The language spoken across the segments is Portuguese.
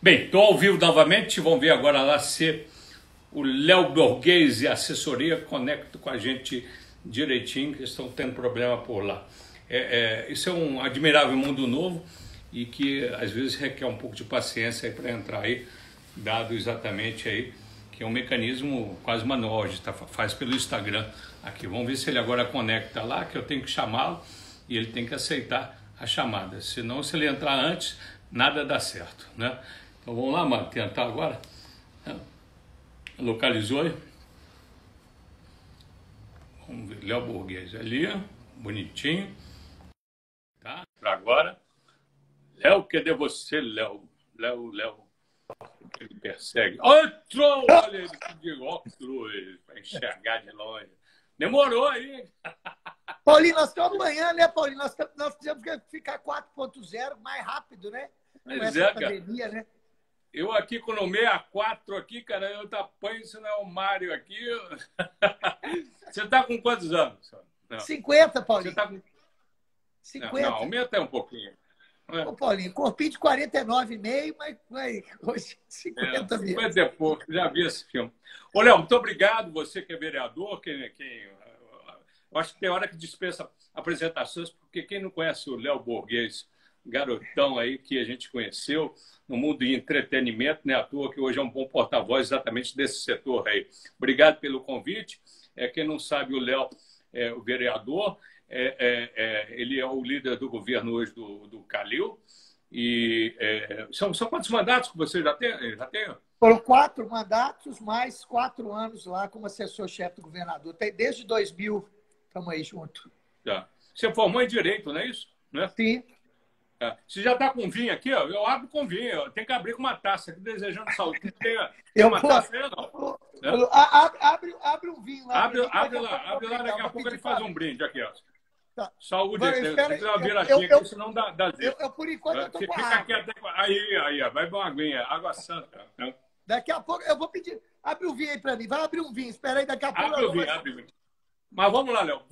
Bem, estou ao vivo novamente. Vamos ver agora lá se o Léo Borghese e a assessoria conectam com a gente direitinho, que estão tendo problema por lá. Isso é um admirável mundo novo e que às vezes requer um pouco de paciência para entrar aí, dado exatamente aí que é um mecanismo quase manual, a gente faz pelo Instagram aqui. Vamos ver se ele agora conecta lá, que eu tenho que chamá-lo e ele tem que aceitar a chamada. Senão, se ele entrar antes, nada dá certo, né? Então vamos lá, mano, tentar agora. Localizou aí. Vamos ver, Léo Borghese ali, bonitinho. Tá? Para agora. Léo, cadê você, Léo? Léo. Ele persegue. Outro! Olha ele de óculos para enxergar de longe. Demorou aí. Paulinho, nós estamos amanhã, né, Paulinho? Nós temos que ficar 4.0 mais rápido, né? Com essa pandemia, né? Eu aqui com o 64 aqui, cara, eu tapanho, isso não é o Mário aqui. Você tá com quantos anos? Não. 50, Paulinho. Você tá com 50. Não, aumenta um pouquinho. Ô, Paulinho, corpinho de 49,5, mas hoje 50 mesmo. 50 e pouco, já vi esse filme. Ô, Léo, muito obrigado, você que é vereador, eu acho que tem hora que dispensa apresentações, porque quem não conhece o Léo Borghese, garotão aí que a gente conheceu no mundo de entretenimento, né, à toa que hoje é um bom porta-voz exatamente desse setor aí. Obrigado pelo convite. Quem não sabe, o Léo é o vereador, ele é o líder do governo hoje do Calil. E são quantos mandatos que você já tem? Foram 4 mandatos, mais 4 anos lá como assessor-chefe do governador. Desde 2000, estamos aí junto. Tá. Você formou em Direito, não é isso? Né? Sim. Você já está com vinho aqui, ó. Eu abro com vinho. Tem que abrir com uma taça aqui, desejando saúde. Tem uma taça aí, não? Abre um vinho lá. Abre lá, daqui a pouco ele faz um brinde aqui, ó. Tá. Saúde, se quiser uma viradinha aqui, senão dá zero. Eu, por enquanto, eu tô com Fica água. quieto. Aí, ó, vai uma aguinha, água santa. Né? Daqui a pouco eu vou pedir. Abre um vinho aí para mim. Vai abrir um vinho. Espera aí, daqui a pouco. Abre o vinho. Mas vamos lá, Léo.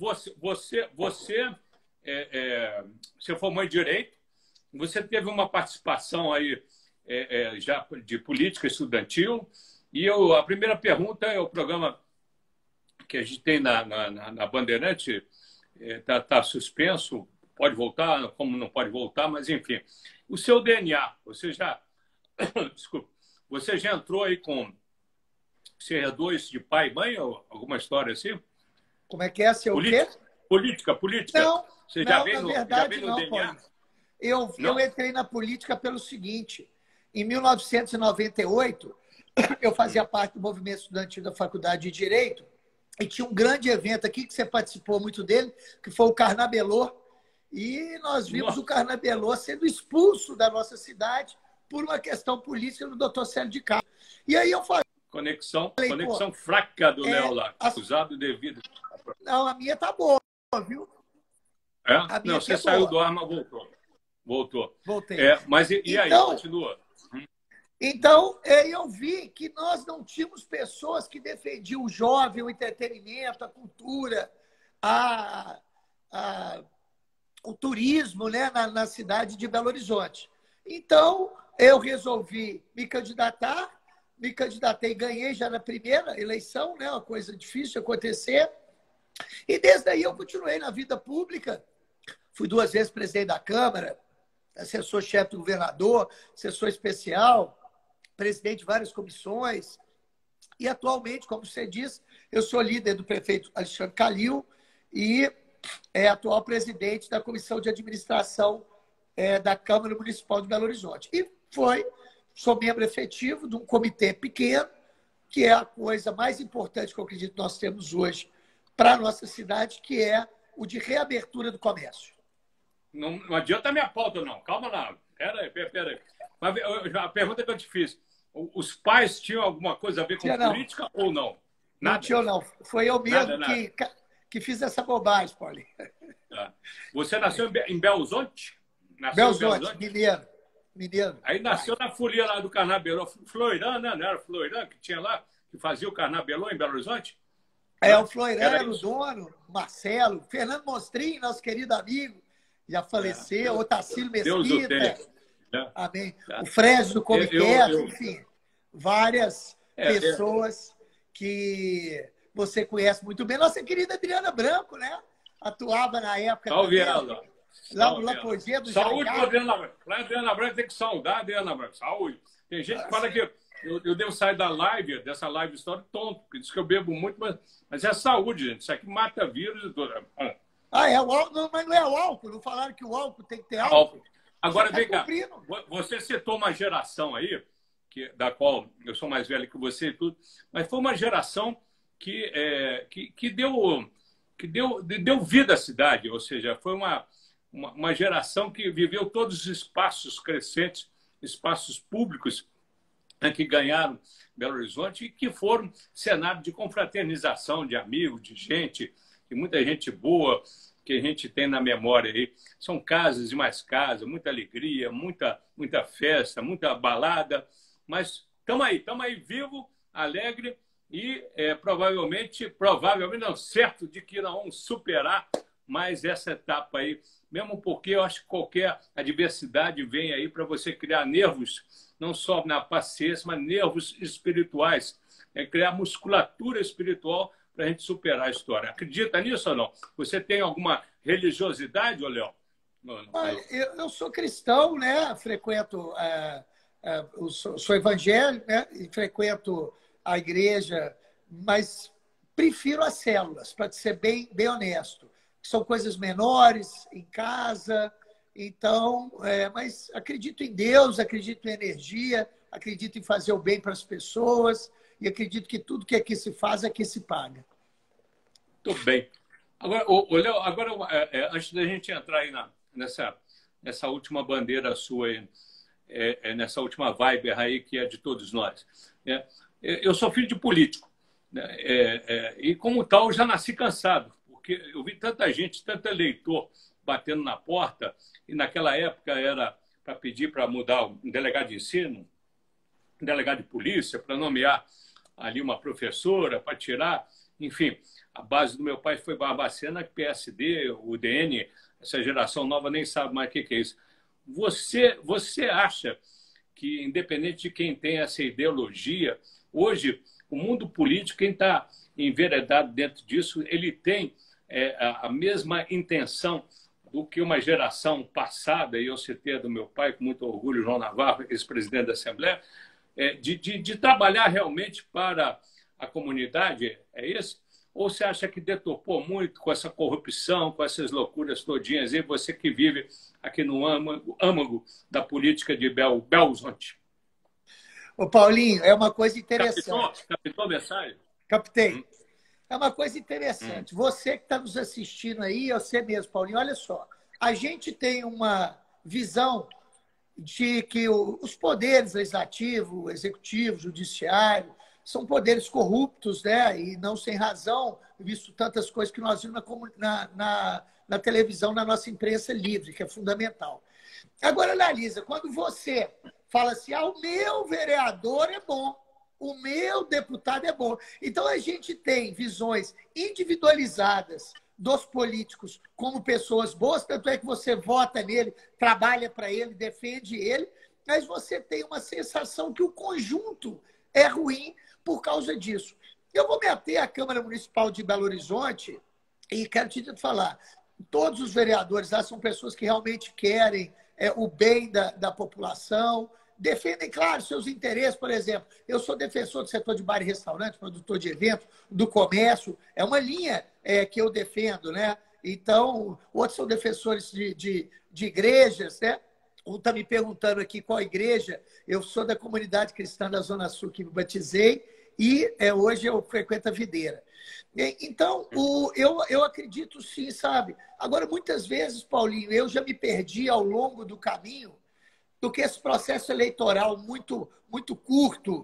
Você formou em Direito. Você teve uma participação aí já de política estudantil. E a primeira pergunta é o programa que a gente tem na Bandeirante. Tá suspenso, pode voltar, como não pode voltar, mas enfim. O seu DNA, desculpa, você já entrou aí com CR2 de pai e mãe, ou alguma história assim? Como é que é, seu quê? Política. Não, você não, na verdade não, DNA? Eu entrei na política pelo seguinte, em 1998, eu fazia parte do movimento estudantil da Faculdade de Direito, e tinha um grande evento aqui, que você participou muito dele, que foi o Carnabelô. E nós vimos o Carnabelô sendo expulso da nossa cidade por uma questão política do Dr. Célio de Castro. E aí eu falei... Conexão fraca do Léo lá, acusado devido... Não, a minha tá boa, viu? Não, você saiu do ar, mas voltou. Voltei. Mas e aí, continua? Então, eu vi que nós não tínhamos pessoas que defendiam o jovem, o entretenimento, a cultura, o turismo, né, na cidade de Belo Horizonte. Então, eu resolvi me candidatei e ganhei já na primeira eleição, né, uma coisa difícil de acontecer. E desde aí eu continuei na vida pública. Fui 2 vezes presidente da Câmara, assessor-chefe do governador, assessor especial, presidente de várias comissões, e atualmente, como você disse, eu sou líder do prefeito Alexandre Calil e atual presidente da Comissão de Administração da Câmara Municipal de Belo Horizonte. E sou membro efetivo de um comitê pequeno, que é a coisa mais importante que eu acredito que nós temos hoje para a nossa cidade, que é o de reabertura do comércio. Não adianta a minha pauta, não. Calma lá. Pera aí. Mas a pergunta que eu te fiz, os pais tinham alguma coisa a ver com política ou não? Nada? Não tinha, não. Foi eu mesmo que fiz essa bobagem, Paulinho. Você nasceu em Belo Horizonte? Belo Horizonte, mineiro. Aí nasceu na folia lá do Carnabelô. Floirã, né? Não era Floirã que tinha lá, que fazia o Carnabelô em Belo Horizonte? O Floirã era o dono, Marcelo, Fernando Mostrinho, nosso querido amigo, já faleceu, Otacílio Mesquita. né? Amém. O Fred do Comitê, enfim, várias pessoas que você conhece muito bem. Nossa querida Adriana Branco, né? Atuava na época Salve também, ela. lá no Lapogê do Saúde Jaiá. para Adriana Branco. Lá Adriana Branco tem que saudar a Adriana Branco. Saúde. Tem gente que fala que eu devo sair da live, dessa live história, tonto, porque diz que eu bebo muito, mas é saúde, gente. Isso aqui mata vírus e tudo. O álcool, não, mas não é o álcool. Não falaram que o álcool tem que ter álcool? Agora, vem cá. Você citou uma geração aí, da qual eu sou mais velho que você e tudo, mas foi uma geração que deu vida à cidade, ou seja, foi uma geração que viveu todos os espaços crescentes, espaços públicos, né, que ganharam Belo Horizonte e que foram cenário de confraternização, de amigos, de gente, e muita gente boa que a gente tem na memória aí. São casas e mais casas, muita alegria, muita festa, muita balada, mas estamos aí vivo, alegre e provavelmente não, certo de que não vamos superar mais essa etapa aí, mesmo porque eu acho que qualquer adversidade vem aí para você criar nervos, não só na paciência, mas nervos espirituais, criar musculatura espiritual para a gente superar a história. Acredita nisso ou não? Você tem alguma religiosidade, Léo? Eu sou cristão, né? Frequento, sou evangélico, né? E frequento a igreja, mas prefiro as células, para ser bem honesto. São coisas menores, em casa. Então, mas acredito em Deus, acredito em energia, acredito em fazer o bem para as pessoas e acredito que tudo que aqui se faz, aqui se paga. Muito bem. Agora, Léo, antes da gente entrar aí nessa última bandeira sua, aí, nessa última vibe aí que é de todos nós, né? Eu sou filho de político, né? E como tal, eu já nasci cansado, porque eu vi tanta gente, tanto eleitor batendo na porta, e naquela época era para pedir para mudar um delegado de ensino, um delegado de polícia, para nomear ali uma professora, para tirar, enfim, a base do meu pai foi Barbacena, PSD, o DN, essa geração nova nem sabe mais o que é isso. Você acha que, independente de quem tem essa ideologia, hoje, o mundo político, quem está enveredado dentro disso, ele tem a mesma intenção do que uma geração passada, e eu citei a do meu pai, com muito orgulho, João Navarro, ex-presidente da Assembleia, de trabalhar realmente para a comunidade, é isso? Ou você acha que deturpou muito com essa corrupção, com essas loucuras todinhas, e você que vive aqui no âmago da política de Belo Horizonte? Ô, Paulinho, é uma coisa interessante. Captou a mensagem? Captei. É uma coisa interessante. Você que está nos assistindo aí, você mesmo, Paulinho, olha só. A gente tem uma visão de que os poderes legislativo, executivo, judiciário, são poderes corruptos, né? E não sem razão, visto tantas coisas que nós vimos na televisão, na nossa imprensa livre, que é fundamental. Agora, analisa, quando você fala assim, o meu vereador é bom, o meu deputado é bom. Então, a gente tem visões individualizadas dos políticos como pessoas boas, tanto é que você vota nele, trabalha para ele, defende ele, mas você tem uma sensação que o conjunto é ruim por causa disso. Eu vou me ater à Câmara Municipal de Belo Horizonte e quero te falar, todos os vereadores lá são pessoas que realmente querem o bem da população, defendem, claro, seus interesses. Por exemplo, eu sou defensor do setor de bar e restaurante, produtor de evento, do comércio. É uma linha que eu defendo, né? Então, outros são defensores de igrejas, né? Um está me perguntando aqui qual igreja. Eu sou da comunidade cristã da Zona Sul, que me batizei, e hoje eu frequento a Videira. Então, eu acredito sim, sabe? Agora, muitas vezes, Paulinho, eu já me perdi ao longo do caminho do que esse processo eleitoral muito curto,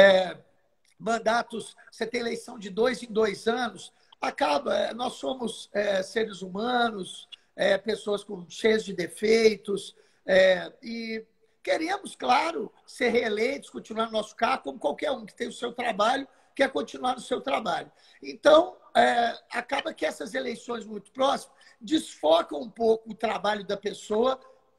mandatos, você tem eleição de 2 em 2 anos, acaba, nós somos seres humanos, pessoas cheias de defeitos, e queremos, claro, ser reeleitos, continuar no nosso cargo, como qualquer um que tem o seu trabalho, quer continuar no seu trabalho. Então, acaba que essas eleições muito próximas desfocam um pouco o trabalho da pessoa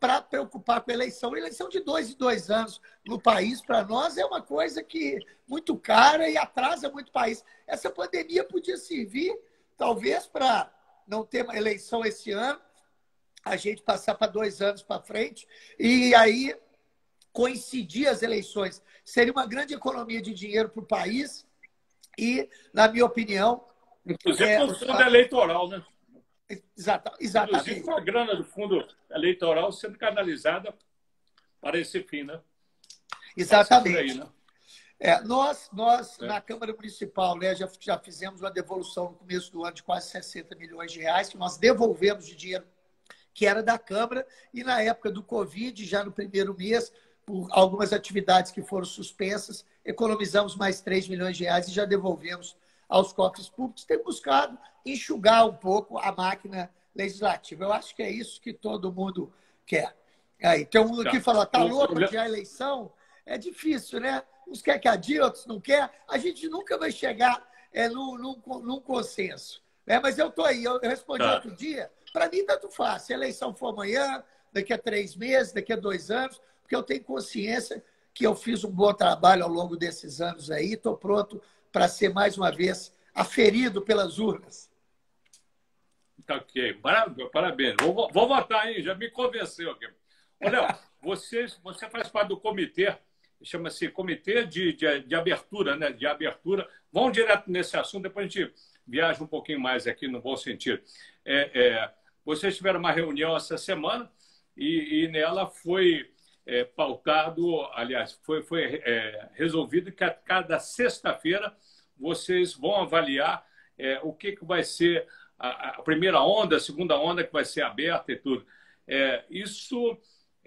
para preocupar com a eleição. A eleição de 2 em 2 anos no país, para nós, é uma coisa que muito cara e atrasa muito o país. Essa pandemia podia servir, talvez, para não ter uma eleição esse ano, a gente passar para 2 anos para frente, e aí coincidir as eleições. Seria uma grande economia de dinheiro para o país e, na minha opinião... Inclusive o fundo eleitoral, né? Exatamente. Inclusive a grana do fundo eleitoral sendo canalizada para esse fim, né? Exatamente. Aí, né? Nós na Câmara Municipal, né, já fizemos uma devolução no começo do ano de quase 60 milhões de reais, que nós devolvemos de dinheiro que era da Câmara, e na época do Covid, já no primeiro mês, por algumas atividades que foram suspensas, economizamos mais 3 milhões de reais e já devolvemos aos cofres públicos. Tem buscado enxugar um pouco a máquina legislativa. Eu acho que é isso que todo mundo quer. Aí, tem um que fala, tá louco de a eleição? É difícil, né? Uns quer que adie, outros não quer. A gente nunca vai chegar num consenso. Né? Mas eu estou aí. Eu respondi outro dia. Para mim, tanto faz. Se a eleição for amanhã, daqui a 3 meses, daqui a 2 anos, porque eu tenho consciência que eu fiz um bom trabalho ao longo desses anos aí. Estou pronto para ser, mais uma vez, aferido pelas urnas. Tá ok. Parabéns. Vou votar, hein? Já me convenceu aqui. Ô, Léo, você faz parte do comitê, chama-se Comitê de Abertura, né? De abertura. Vamos direto nesse assunto, depois a gente viaja um pouquinho mais aqui, no bom sentido. Vocês tiveram uma reunião essa semana e nela foi pautado, aliás, foi resolvido que a cada sexta-feira vocês vão avaliar o que vai ser a primeira onda, a segunda onda que vai ser aberta e tudo. Isso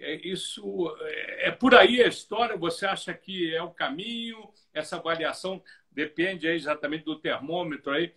é por aí a história? Você acha que é o caminho? Essa avaliação depende aí exatamente do termômetro aí,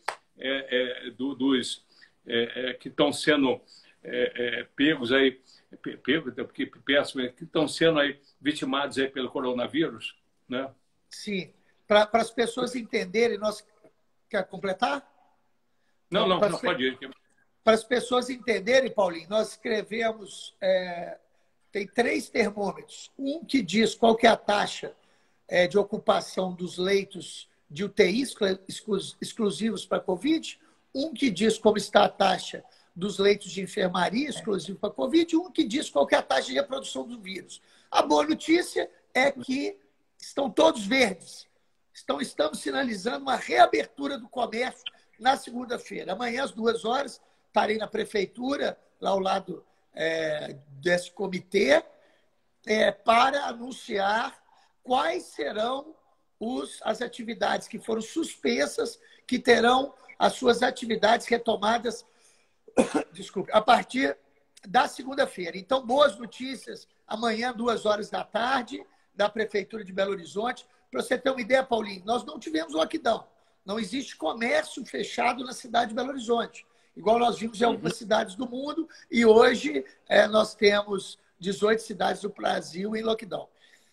dos que estão sendo pegos aí, que estão sendo aí vitimados aí pelo coronavírus, né? Sim. Para as pessoas entenderem, nós... Quer completar? Não, pode ir. Para as pessoas entenderem, Paulinho, nós escrevemos... tem 3 termômetros. Um que diz qual que é a taxa de ocupação dos leitos de UTI exclusivos para Covid, um que diz como está a taxa dos leitos de enfermaria exclusivos para Covid, e um que diz qual que é a taxa de reprodução do vírus. A boa notícia é que estão todos verdes. Estamos sinalizando uma reabertura do comércio na segunda-feira. Amanhã, às 2 horas, estarei na prefeitura, lá ao lado desse comitê, para anunciar quais serão as atividades que foram suspensas, que terão as suas atividades retomadas desculpe, a partir da segunda-feira. Então, boas notícias, amanhã, 2 horas da tarde, da Prefeitura de Belo Horizonte. Para você ter uma ideia, Paulinho, nós não tivemos lockdown. Não existe comércio fechado na cidade de Belo Horizonte, igual nós vimos em algumas cidades do mundo, e hoje nós temos 18 cidades do Brasil em lockdown.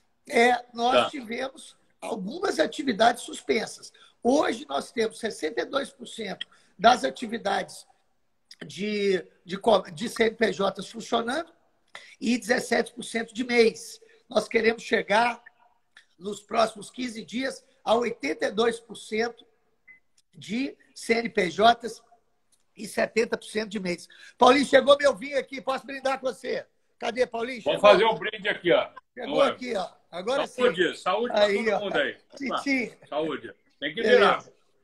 Nós tivemos algumas atividades suspensas. Hoje nós temos 62% das atividades de CNPJs funcionando e 17% de MEIs. Nós queremos chegar nos próximos 15 dias a 82% de CNPJs e 70% de MEIs. Paulinho, chegou meu vinho aqui, posso brindar com você? Cadê, Paulinho? Vamos fazer um brinde aqui, ó. Chegou aqui, ó. Agora saúde, sim. Saúde para todo mundo aí. Saúde. Tem que virar.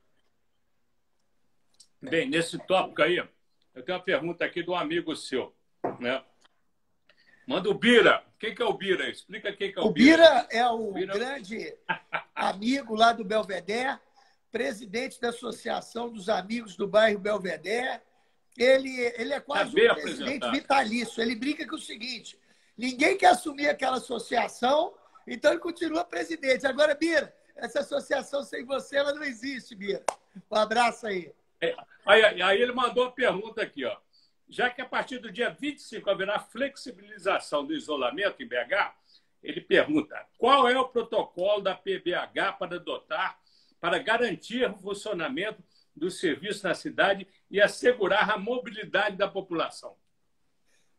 Bem, nesse tópico aí, eu tenho uma pergunta aqui de um amigo seu, né? Manda o Bira. Quem que é o Bira? Explica quem que é o Bira. O Bira é o grande amigo lá do Belvedere, presidente da Associação dos Amigos do Bairro Belvedere. Ele é quase um presidente vitalício. Ele brinca com o seguinte: ninguém quer assumir aquela associação, então ele continua presidente. Agora, Bira, essa associação sem você, ela não existe, Bira. Um abraço aí. Aí ele mandou uma pergunta aqui, ó. Já que a partir do dia 25 haverá flexibilização do isolamento em BH, ele pergunta: qual é o protocolo da PBH para adotar, para garantir o funcionamento do serviço na cidade e assegurar a mobilidade da população?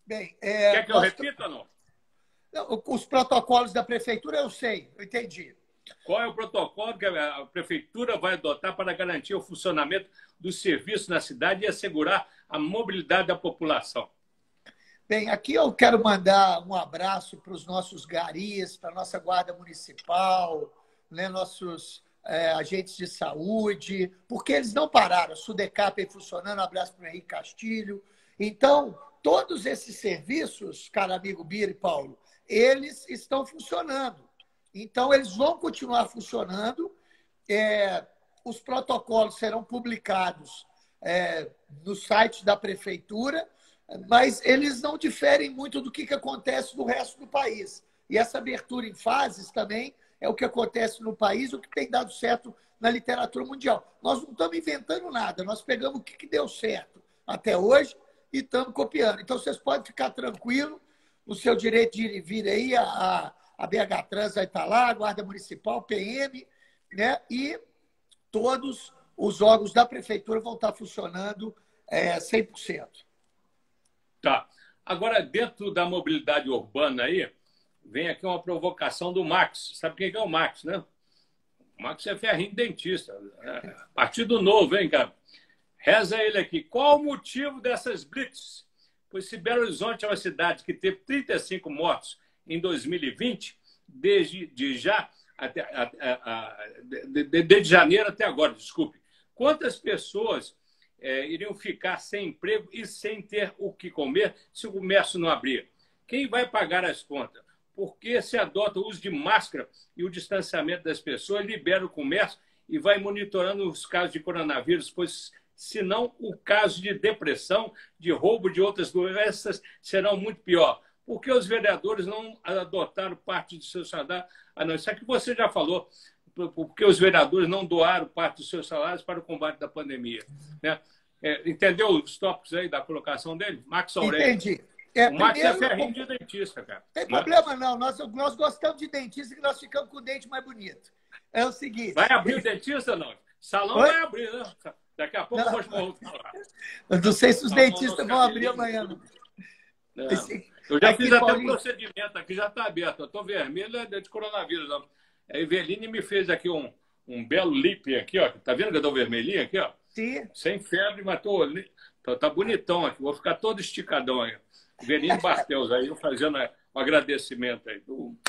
Bem, Quer que eu repita ou não? os protocolos da prefeitura eu sei, eu entendi. Qual é o protocolo que a prefeitura vai adotar para garantir o funcionamento dos serviços na cidade e assegurar a mobilidade da população? Bem, aqui eu quero mandar um abraço para os nossos garis, para a nossa guarda municipal, né, nossos agentes de saúde, porque eles não pararam. A Sudecap aí funcionando, um abraço para o Henrique Castilho. Então, todos esses serviços, cara amigo Bira e Paulo, eles estão funcionando. Então, eles vão continuar funcionando. Os protocolos serão publicados no site da prefeitura, mas eles não diferem muito do que acontece no resto do país. E essa abertura em fases também é o que acontece no país, o que tem dado certo na literatura mundial. Nós não estamos inventando nada, nós pegamos o que deu certo até hoje e estamos copiando. Então, vocês podem ficar tranquilos no seu direito de ir e vir aí, a BH Trans vai estar lá, a Guarda Municipal, PM, né? E todos os órgãos da prefeitura vão estar funcionando 100%. Tá. Agora, dentro da mobilidade urbana aí, vem aqui uma provocação do Max. Sabe quem é o Max, né? O Max é ferrinho dentista. Partido Novo, hein, cara? Reza ele aqui. Qual o motivo dessas blitz? Pois se Belo Horizonte é uma cidade que teve 35 mortos em 2020, desde janeiro até agora, desculpe. Quantas pessoas iriam ficar sem emprego e sem ter o que comer se o comércio não abrir? Quem vai pagar as contas? Porque se adota o uso de máscara e o distanciamento das pessoas, libera o comércio e vai monitorando os casos de coronavírus, pois senão o caso de depressão, de roubo de outras doenças serão muito pior. Por que os vereadores não adotaram parte do seu salário? Não, isso aqui você já falou. Por que os vereadores não doaram parte dos seus salários para o combate da pandemia? Né? Entendeu os tópicos aí da colocação dele? Max Aurélio. Entendi. O Max é ferrinho de dentista, cara. Tem problema não. Nós gostamos de dentista e nós ficamos com o dente mais bonito. É o seguinte... Vai abrir o dentista ou não? Salão vai abrir, né? Daqui a pouco eu vou falar. Eu não sei se os dentistas vão abrir amanhã. Não. Eu já fiz até um procedimento aqui, já está aberto. Eu estou vermelho, é de coronavírus. Não. A Eveline me fez aqui um belo lip aqui, ó. Tá vendo que eu estou vermelhinho aqui, ó? Sim. Sem febre, mas tá bonitão aqui. Vou ficar todo esticadão aí. Eveline Bartels aí, fazendo um agradecimento aí.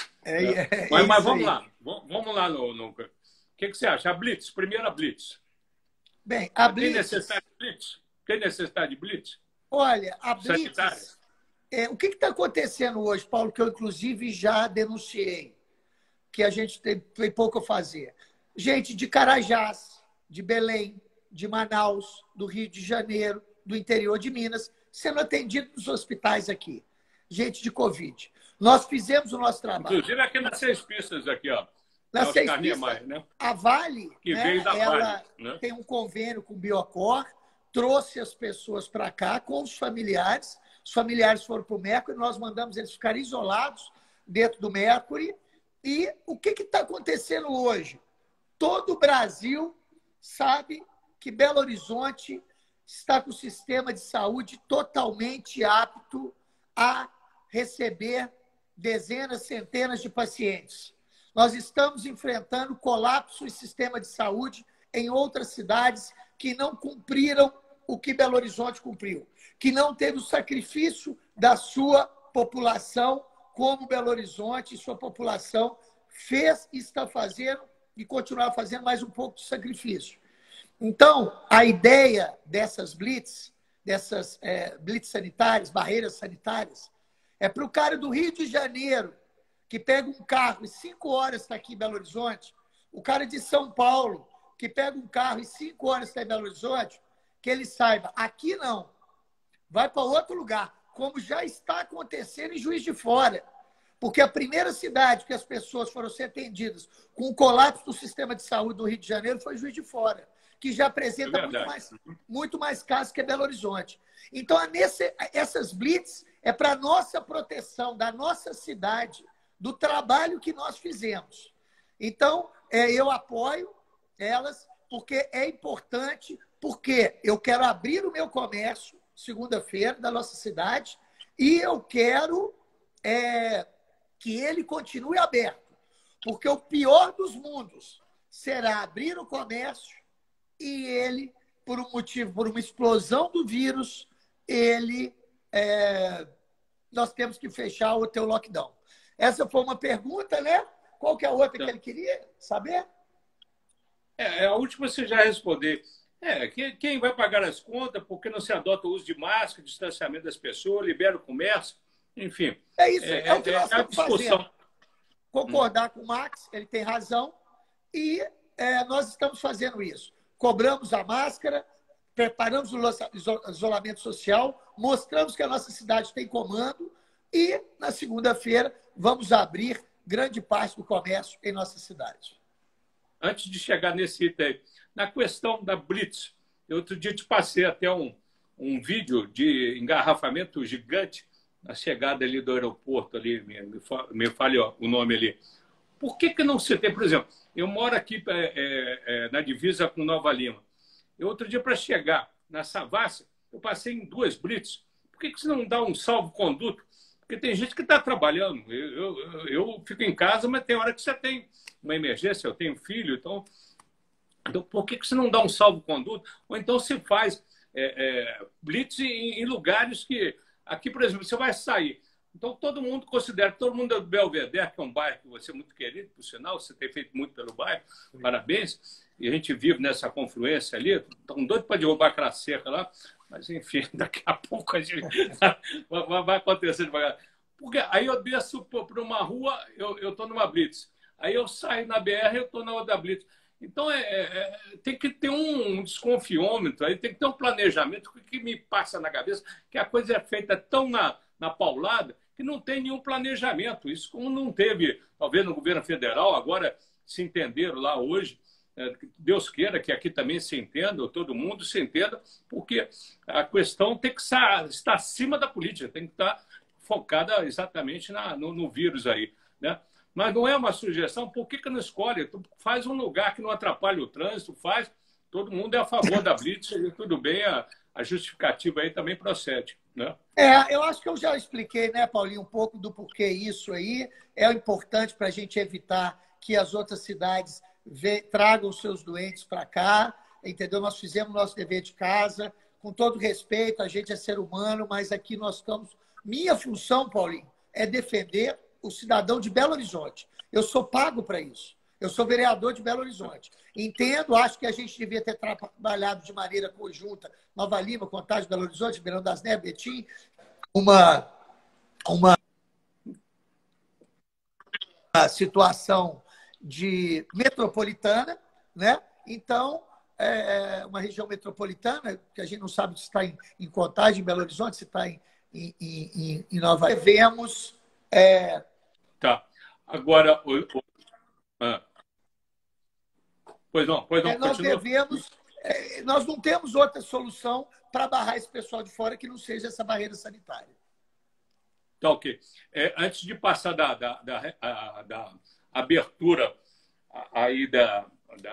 Mas vamos lá. Vamos lá no... O que você acha? A Blitz, primeira Blitz. Bem, a Blitz... Tem necessidade de Blitz? Tem necessidade de Blitz? Olha, a Blitz... o que está acontecendo hoje, Paulo, que eu, inclusive, já denunciei, que a gente tem pouco a fazer? Gente de Carajás, de Belém, de Manaus, do Rio de Janeiro, do interior de Minas, sendo atendido nos hospitais aqui. Gente de Covid. Nós fizemos o nosso trabalho. Inclusive aqui nas 6 pistas, aqui, ó. Nas 6 pistas, né? a Vale, que né, veio da ela Vale, né? tem um convênio com o Biocor, trouxe as pessoas para cá com os familiares. Os familiares foram para o Mercury, nós mandamos eles ficarem isolados dentro do Mercury. E o que está acontecendo hoje? Todo o Brasil sabe que Belo Horizonte está com o sistema de saúde totalmente apto a receber dezenas, centenas de pacientes. Nós estamos enfrentando colapso em sistema de saúde em outras cidades que não cumpriram o que Belo Horizonte cumpriu, que não teve o sacrifício da sua população, como Belo Horizonte e sua população fez e está fazendo e continuar fazendo mais um pouco de sacrifício. Então, a ideia dessas blitz sanitárias, barreiras sanitárias, é para o cara do Rio de Janeiro, que pega um carro e 5 horas está aqui em Belo Horizonte, o cara de São Paulo, que pega um carro e 5 horas está em Belo Horizonte, que ele saiba, aqui não, vai para outro lugar, como já está acontecendo em Juiz de Fora. Porque a primeira cidade que as pessoas foram ser atendidas com o colapso do sistema de saúde do Rio de Janeiro foi Juiz de Fora, que já apresenta muito mais casos que Belo Horizonte. Então, essas blitz é para a nossa proteção da nossa cidade, do trabalho que nós fizemos. Então, eu apoio elas, porque é importante, porque eu quero abrir o meu comércio segunda-feira da nossa cidade, E eu quero que ele continue aberto, porque o pior dos mundos será abrir o comércio e ele, por um motivo, por uma explosão do vírus, nós temos que fechar o teu lockdown. Essa foi uma pergunta, né? Qual que é a outra que ele queria saber? A última você já respondeu. Quem vai pagar as contas? Por que não se adota o uso de máscara, distanciamento das pessoas, libera o comércio? Enfim. É isso, é o que nós estamos fazendo. Concordar com o Max, ele tem razão, e nós estamos fazendo isso. Cobramos a máscara, preparamos o isolamento social, mostramos que a nossa cidade tem comando e, na segunda-feira, vamos abrir grande parte do comércio em nossa cidade. Antes de chegar nesse item, na questão da Blitz, eu outro dia te passei até um vídeo de engarrafamento gigante na chegada ali do aeroporto, ali, me fale o nome ali. Por que não se tem, por exemplo, eu moro aqui na divisa com Nova Lima. Eu, outro dia, para chegar na Savassi, eu passei em 2 Blitz. Por que você não dá um salvo-conduto? Porque tem gente que está trabalhando. Eu fico em casa, mas tem hora que você tem uma emergência, eu tenho filho, então por que você não dá um salvo-conduto? Ou então se faz blitz em lugares que... Aqui, por exemplo, você vai sair. Então, todo mundo considera, todo mundo é do Belvedere, que é um bairro que você é muito querido, por sinal, você tem feito muito pelo bairro, parabéns. E a gente vive nessa confluência ali, estão doidos para derrubar aquela cerca lá, mas, enfim, daqui a pouco a gente vai acontecer devagar. Porque aí eu desço por uma rua, eu estou numa blitz. Aí eu saio na BR, eu estou na outra blitz. Então, tem que ter um desconfiômetro, aí tem que ter um planejamento que me passa na cabeça que a coisa é feita tão na paulada que não tem nenhum planejamento. Isso como não teve, talvez no governo federal, agora se entenderam lá hoje, Deus queira que aqui também se entenda, todo mundo se entenda, porque a questão tem que estar acima da política, tem que estar focada exatamente no vírus aí, né? Mas não é uma sugestão, por que não escolhe? Tu faz um lugar que não atrapalhe o trânsito, todo mundo é a favor da Blitz, e tudo bem, a justificativa aí também procede, né? Eu acho que eu já expliquei, né, Paulinho, um pouco do porquê isso aí é importante para a gente evitar que as outras cidades tragam os seus doentes para cá, entendeu? Nós fizemos nosso dever de casa, com todo respeito, a gente é ser humano, mas aqui nós estamos... Minha função, Paulinho, é defender o cidadão de Belo Horizonte. Eu sou pago para isso. Eu sou vereador de Belo Horizonte. Entendo, acho que a gente devia ter trabalhado de maneira conjunta Nova Lima, Contagem, Belo Horizonte, Ribeirão das Neves, Betim, uma situação de metropolitana, né? Então, uma região metropolitana, que a gente não sabe se está em Contagem, em Belo Horizonte, se está em Nova Lima. Devemos... Tá. Agora... Pois não, nós não temos outra solução para barrar esse pessoal de fora que não seja essa barreira sanitária. Tá, ok. Antes de passar da abertura aí da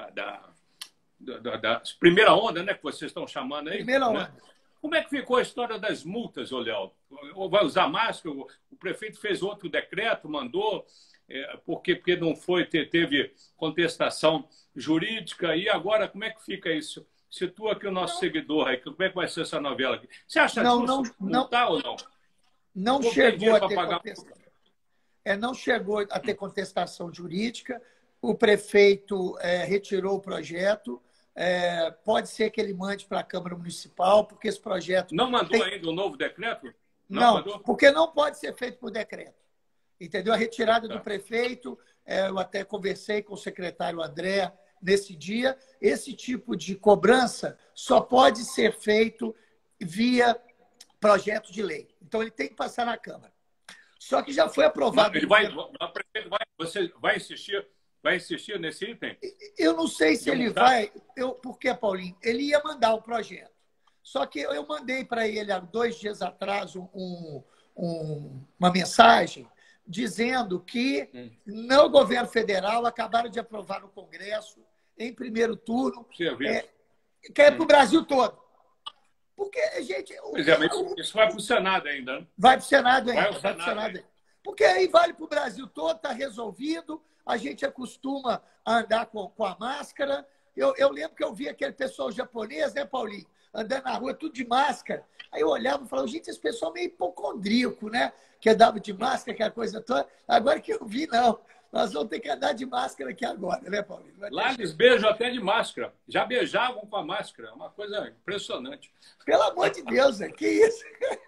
primeira onda, né, que vocês estão chamando aí. Primeira onda. Né? Como é que ficou a história das multas, ô Léo? Vai usar máscara? O prefeito fez outro decreto, mandou, porque não foi, teve contestação jurídica. E agora, como é que fica isso? Situa aqui o nosso seguidor aí. Como é que vai ser essa novela aqui? Você acha justo multar ou não? Não chegou a ter contestação. Não chegou a ter contestação jurídica. O prefeito retirou o projeto. Pode ser que ele mande para a Câmara Municipal, porque esse projeto... Não mandou ainda o novo decreto? Não, porque não pode ser feito por decreto. Entendeu? A retirada do prefeito, eu até conversei com o secretário André nesse dia, esse tipo de cobrança só pode ser feito via projeto de lei. Então, ele tem que passar na Câmara. Só que já foi aprovado... Você vai insistir nesse item? Eu não sei se ele vai... Porque, Paulinho, ele ia mandar o projeto. Só que eu mandei para ele, há 2 dias atrás, uma mensagem dizendo que no governo federal acabaram de aprovar no Congresso, em primeiro turno, que é para o Brasil todo. Porque, gente... Pois é, mas isso vai para o Senado ainda, né? Vai para o Senado ainda. Vai ao Senado ainda. Porque aí vale para o Brasil todo, está resolvido, a gente acostuma a andar com a máscara. Eu lembro que eu vi aquele pessoal japonês, né, Paulinho? Andando na rua, tudo de máscara. Aí eu olhava e falava, gente, esse pessoal meio hipocondríaco, né? Que andava de máscara, aquela coisa toda. Agora que eu vi, não. Nós vamos ter que andar de máscara aqui agora, né, Paulinho? Lá eles beijam até de máscara. Já beijavam com a máscara. É uma coisa impressionante. Pelo amor de Deus, né? Que isso?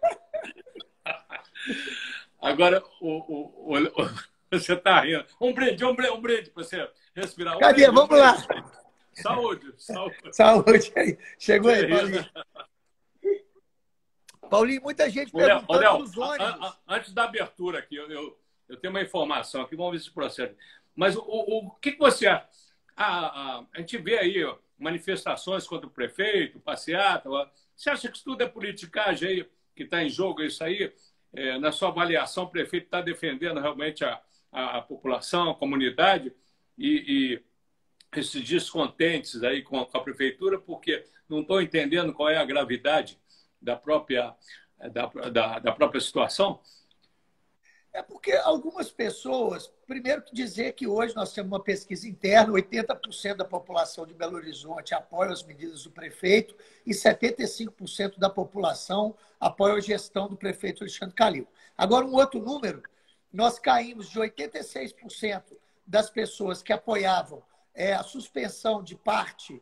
Agora, você está rindo. Um brinde para você respirar. Cadê? Vamos lá. Saúde. Saúde aí. Chegou aí, Paulinho. Paulinho, muita gente perguntando dos ônibus. Antes da abertura aqui, eu tenho uma informação aqui, vamos ver se procede. Mas o que você acha? A gente vê aí manifestações contra o prefeito, passeata. Você acha que isso tudo é politicagem aí, que está em jogo isso aí? Na sua avaliação, o prefeito está defendendo realmente a população, a comunidade e esses descontentes aí com a prefeitura, porque não estão entendendo qual é a gravidade da própria situação? É porque algumas pessoas, primeiro que dizer que hoje nós temos uma pesquisa interna, 80% da população de Belo Horizonte apoia as medidas do prefeito e 75% da população apoia a gestão do prefeito Alexandre Calil. Agora, um outro número, nós caímos de 86% das pessoas que apoiavam a suspensão de parte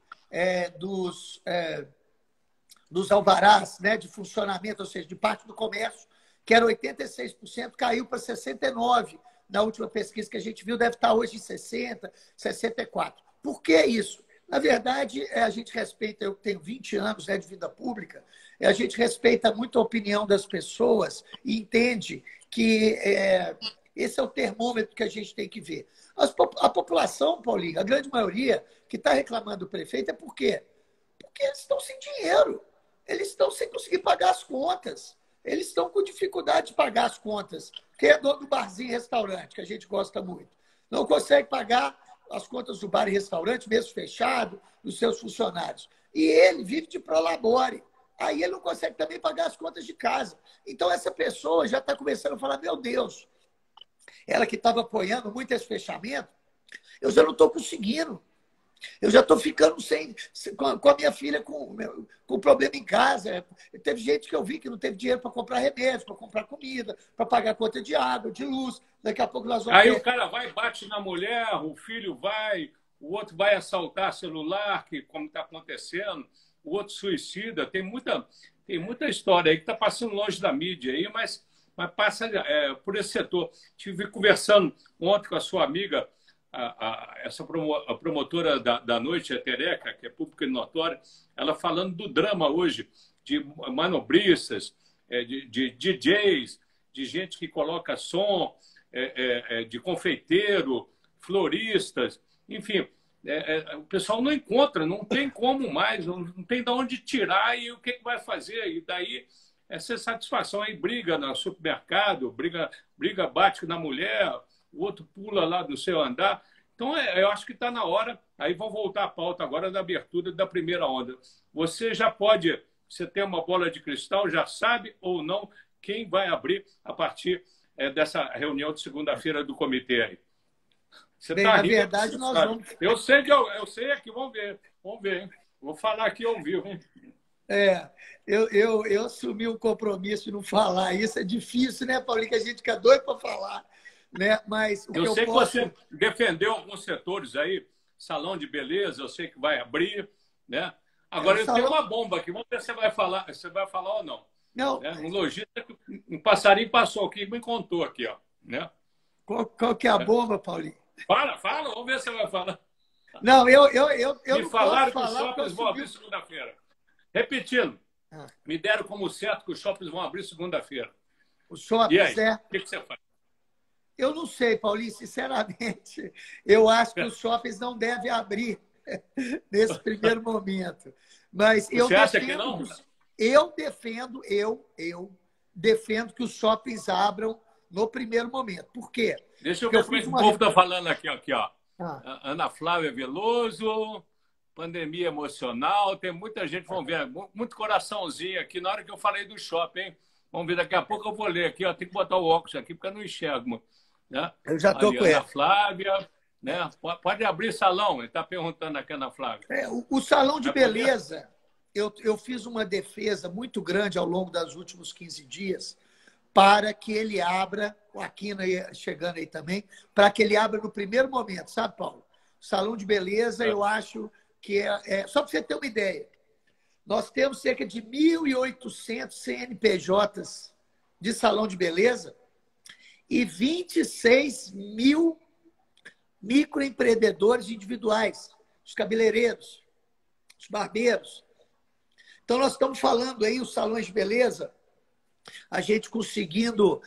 dos alvarás, né, de funcionamento, ou seja, de parte do comércio, que era 86%, caiu para 69%. Na última pesquisa que a gente viu, deve estar hoje em 60%, 64%. Por que isso? Na verdade, a gente respeita, eu tenho 20 anos, né, de vida pública, a gente respeita muito a opinião das pessoas e entende que esse é o termômetro que a gente tem que ver. A população, Paulinho, a grande maioria que está reclamando do prefeito é por quê? Porque eles estão sem dinheiro, eles estão sem conseguir pagar as contas. Eles estão com dificuldade de pagar as contas. Quem é dono do barzinho e restaurante, que a gente gosta muito, não consegue pagar as contas do bar e restaurante, mesmo fechado, dos seus funcionários. E ele vive de prolabore. Aí ele não consegue também pagar as contas de casa. Então, essa pessoa já está começando a falar, meu Deus, ela que estava apoiando muito esse fechamento, eu já não estou conseguindo. Eu já estou ficando com a minha filha com problema em casa. Teve gente que eu vi que não teve dinheiro para comprar remédio, para comprar comida, para pagar conta de água, de luz. Daqui a pouco nós vamos... Aí o cara vai e bate na mulher, o filho vai, o outro vai assaltar celular, como está acontecendo, o outro suicida. Tem muita história aí que está passando longe da mídia aí, mas passa por esse setor. Estive conversando ontem com a sua amiga, a promotora da noite, a Tereca, que é pública e notória, ela falando do drama hoje de manobristas, de DJs, de gente que coloca som, de confeiteiro, floristas, enfim, o pessoal não encontra, não tem como mais, não tem de onde tirar e o que vai fazer. E daí essa satisfação aí, briga no supermercado, briga bate na mulher, o outro pula lá do seu andar. Então, eu acho que está na hora. Aí vou voltar à pauta agora da abertura da primeira onda. Você já pode, você tem uma bola de cristal, já sabe ou não quem vai abrir a partir dessa reunião de segunda-feira do comitê aí? Você Bem, tá na rindo, verdade, nós sabe. vamos... Eu sei aqui, vamos ver, hein? Vou falar aqui ao vivo, hein? Eu assumi o compromisso de não falar. Isso é difícil, né, Paulinho? Que a gente fica doido para falar. Né? Mas eu sei que você defendeu alguns setores aí, salão de beleza, eu sei que vai abrir, né? Agora eu tenho uma bomba aqui, vamos ver se você vai falar ou não. Não. Né? Um lojista, um passarinho passou aqui, me contou aqui, ó, né? Qual que é a bomba, Paulinho? Fala, vamos ver se você vai falar. Não, eu me não falaram posso que os falar shoppings vão abrir segunda-feira. Repetindo, me deram como certo que os shoppings vão abrir segunda-feira. Os shoppings, e aí, o que você faz? Eu não sei, Paulinho, sinceramente. Eu acho que os shoppings não devem abrir nesse primeiro momento. Mas você acha que não? Eu defendo que os shoppings abram no primeiro momento. Por quê? Deixa eu ver o que o povo está falando aqui, ó. Ana Flávia Veloso, pandemia emocional, tem muita gente, vamos ver, muito coraçãozinho aqui, na hora que eu falei do shopping, hein? Vamos ver, daqui a pouco eu vou ler aqui, ó, tem que botar o óculos aqui, porque eu não enxergo. Né? Eu já estou com Ana ela. Flávia, né? Pode abrir salão, ele está perguntando aqui, Ana Flávia. O salão de beleza, eu fiz uma defesa muito grande ao longo dos últimos 15 dias para que ele abra, o Aquino chegando aí também, para que ele abra no primeiro momento, sabe, Paulo? O salão de beleza, eu acho que só para você ter uma ideia, nós temos cerca de 1.800 CNPJs de salão de beleza e 26 mil microempreendedores individuais, os cabeleireiros, os barbeiros. Então, nós estamos falando aí, os salões de beleza, a gente conseguindo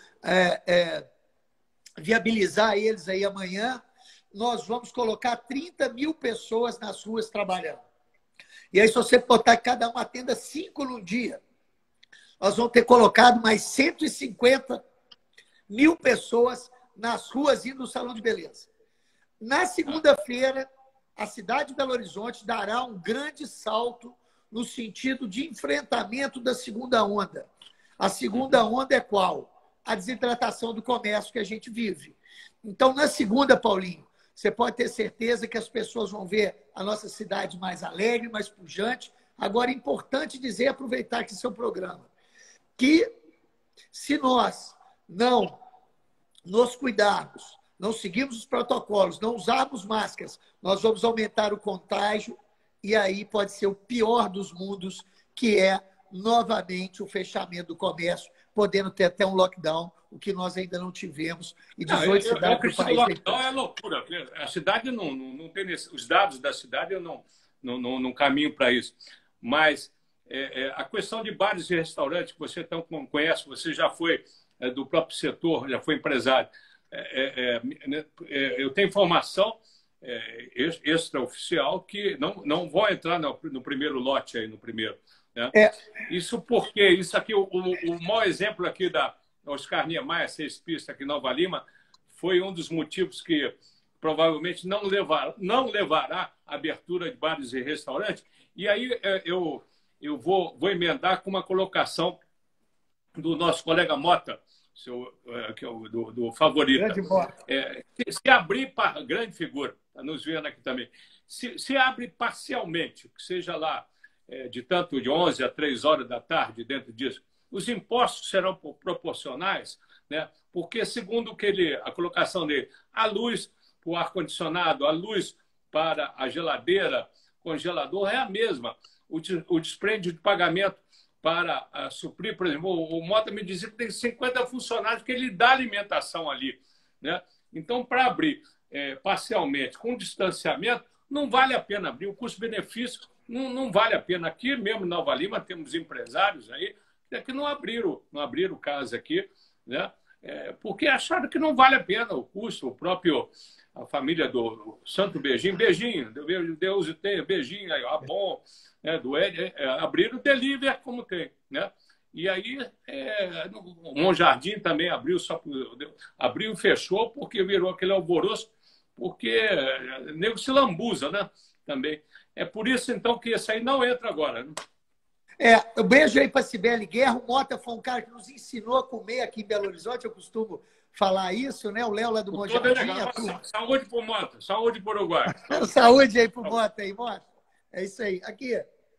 viabilizar eles aí amanhã, nós vamos colocar 30 mil pessoas nas ruas trabalhando. E aí, se você botar que cada um atenda 5 no dia, nós vamos ter colocado mais 150 mil pessoas nas ruas e no salão de beleza. Na segunda-feira, a cidade de Belo Horizonte dará um grande salto no sentido de enfrentamento da segunda onda. A segunda onda é qual? A desidratação do comércio que a gente vive. Então, na segunda, Paulinho, você pode ter certeza que as pessoas vão ver a nossa cidade mais alegre, mais pujante. Agora, é importante dizer, aproveitar aqui seu programa, que se nós não nos cuidarmos, não seguirmos os protocolos, não usarmos máscaras, nós vamos aumentar o contágio e aí pode ser o pior dos mundos, que é novamente o fechamento do comércio, podendo ter até um lockdown, o que nós ainda não tivemos, e 18 cidades do país. Lockdown é loucura. A cidade não tem os dados da cidade, eu não caminho para isso. Mas a questão de bares e restaurantes, que você então conhece, você já foi do próprio setor, já foi empresário. Eu tenho informação extraoficial que não vão entrar no primeiro lote aí, no primeiro. Né? Isso porque isso aqui, o maior exemplo aqui da Oscar Niemeyer, 6 pistas aqui em Nova Lima, foi um dos motivos que provavelmente não levará à abertura de bares e restaurantes. E aí eu vou emendar com uma colocação do nosso colega Mota, que é do Favorita. Se abrir para grande figura, está nos vendo aqui também, se abre parcialmente, que seja lá de 11 a 3 horas da tarde, dentro disso, os impostos serão proporcionais, né? Porque, segundo a colocação dele, a luz para o ar-condicionado, a luz para a geladeira, congelador é a mesma. O dispêndio de pagamento para suprir, por exemplo, o Mota me dizia que tem 50 funcionários que ele dá alimentação ali. Né? Então, para abrir parcialmente, com distanciamento, não vale a pena abrir. O custo-benefício não vale a pena. Aqui mesmo em Nova Lima temos empresários aí que não abriram casa aqui, né? Porque acharam que não vale a pena o custo. A família do Santo Beijinho, Deus tenha, beijinho aí, bom, né, do Ed, abriram o delivery como tem, né? E aí o Monjardim também abriu e fechou porque virou aquele alvoroço, porque o nego se lambuza, né? Também. É por isso, então, que esse aí não entra agora. Né? Eu beijo aí para Cibele Guerra. O Mota foi um cara que nos ensinou a comer aqui em Belo Horizonte. Eu costumo falar isso, né? O Léo lá do Monjardim. Saúde pro Mota, saúde pro Uruguai. Saúde aí pro Mota aí, Mota. É isso aí. Aqui.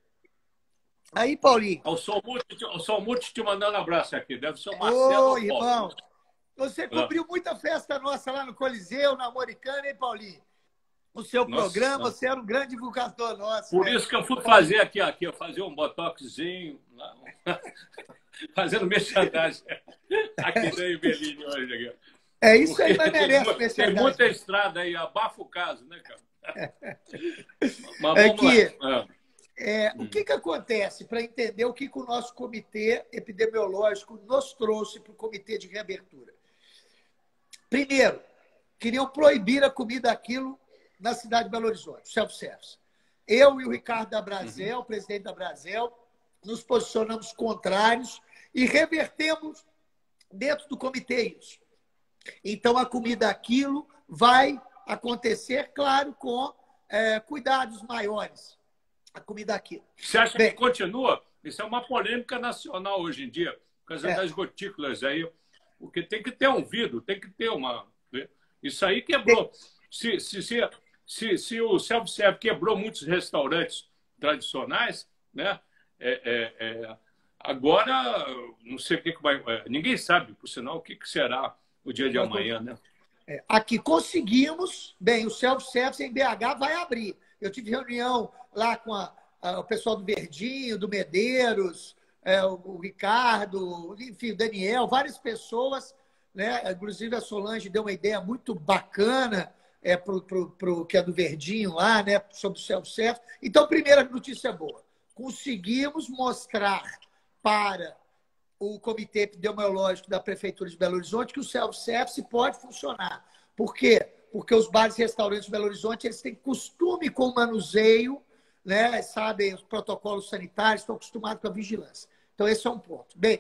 Aí, Paulinho. O Solmute te mandando abraço aqui. Deve ser o Marcelo. Ô, irmão. Você cobriu muita festa nossa lá no Coliseu, na Americana, hein, Paulinho? O seu programa, você era um grande divulgador nosso. Por isso que eu fui fazer aqui, fazer um botoxzinho, fazendo merchandising. Aqui daí, Belinho, hoje. É isso aí, mas merece merchandising. Tem muita estrada aí, abafa o caso, né, cara? Mas vamos lá. O que acontece para entender o que o nosso comitê epidemiológico nos trouxe para o comitê de reabertura? Primeiro, queriam proibir a comida aquilo na cidade de Belo Horizonte, self-service. Eu e o Ricardo da Brasel, presidente da Brasel, nos posicionamos contrários e revertemos dentro do comitê isso. Então, a comida aquilo vai acontecer, claro, com cuidados maiores. a comida aqui. Você acha Bem, que continua? Isso é uma polêmica nacional hoje em dia, por causa das gotículas aí. Porque tem que ter um vidro, tem que ter uma... Isso aí quebrou. Se o self-service quebrou muitos restaurantes tradicionais, né? Agora, não sei o que vai... Ninguém sabe, por sinal, o que será o dia de amanhã, né? Aqui conseguimos, bem, o self-service em BH vai abrir. Eu tive reunião lá com o pessoal do Verdinho, do Medeiros, o Ricardo, enfim, o Daniel, várias pessoas, né? Inclusive a Solange deu uma ideia muito bacana que é do Verdinho lá, né? Sobre o self-service. Então, primeira notícia boa. Conseguimos mostrar para o Comitê Epidemiológico da Prefeitura de Belo Horizonte que o self-service pode funcionar. Por quê? Porque os bares e restaurantes de Belo Horizonte eles têm costume com o manuseio, né? Sabem os protocolos sanitários, estão acostumados com a vigilância. Então, esse é um ponto. Bem,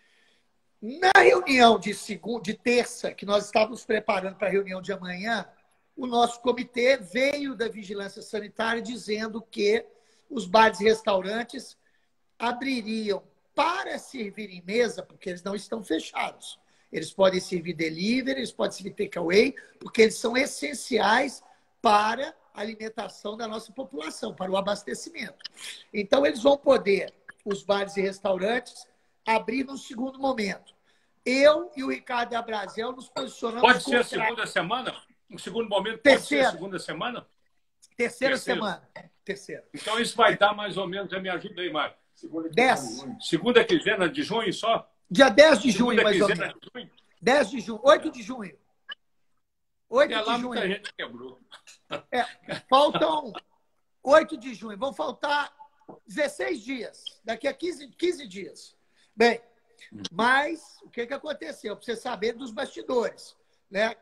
na reunião de terça, que nós estávamos preparando para a reunião de amanhã, o nosso comitê veio da vigilância sanitária dizendo que os bares e restaurantes abririam para servir em mesa, porque eles não estão fechados. Eles podem servir delivery, eles podem servir takeaway, porque eles são essenciais para a alimentação da nossa população, para o abastecimento. Então, eles vão poder, os bares e restaurantes, abrir no segundo momento. Eu e o Ricardo Abrazel nos posicionamos... Pode ser a segunda semana? No segundo momento, pode ser a segunda semana? Terceira semana. Terceira. Então, isso vai dar mais ou menos... Me ajuda aí, Mário. 10. Segunda quinzena de junho só? Dia 10 de junho, segunda mais ou menos. 10 de junho. 8 de junho. 8 de junho. Muita gente quebrou. Faltam 8 de junho. Vão faltar 16 dias. Daqui a 15 dias. Bem, mas o que aconteceu? Para você saber dos bastidores. Né?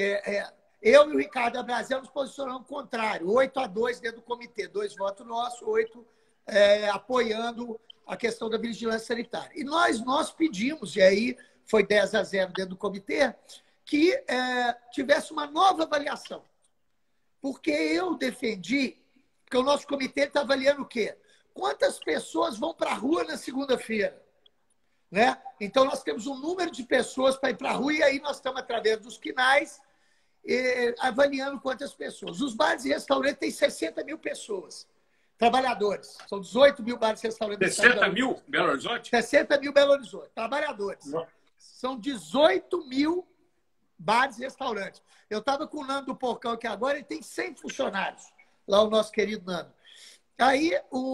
Eu e o Ricardo Abrazel nos posicionamos contrário. 8-2 dentro do comitê. 2 votos nossos, 8 apoiando a questão da vigilância sanitária. E nós pedimos, e aí foi 10-0 dentro do comitê, que tivesse uma nova avaliação. Porque eu defendi que o nosso comitê está avaliando o quê? Quantas pessoas vão para a rua na segunda-feira? Né? Então, nós temos um número de pessoas para ir para a rua, e aí nós estamos, através dos quinais, avaliando quantas pessoas. Os bares e restaurantes têm 60 mil pessoas. Trabalhadores. São 18 mil bares e restaurantes. 60 mil Belo Horizonte? 60 mil Belo Horizonte. Trabalhadores. Não. São 18 mil bares e restaurantes. Eu estava com o Nando do Porcão aqui agora, ele tem 100 funcionários. Lá o nosso querido Nando. Aí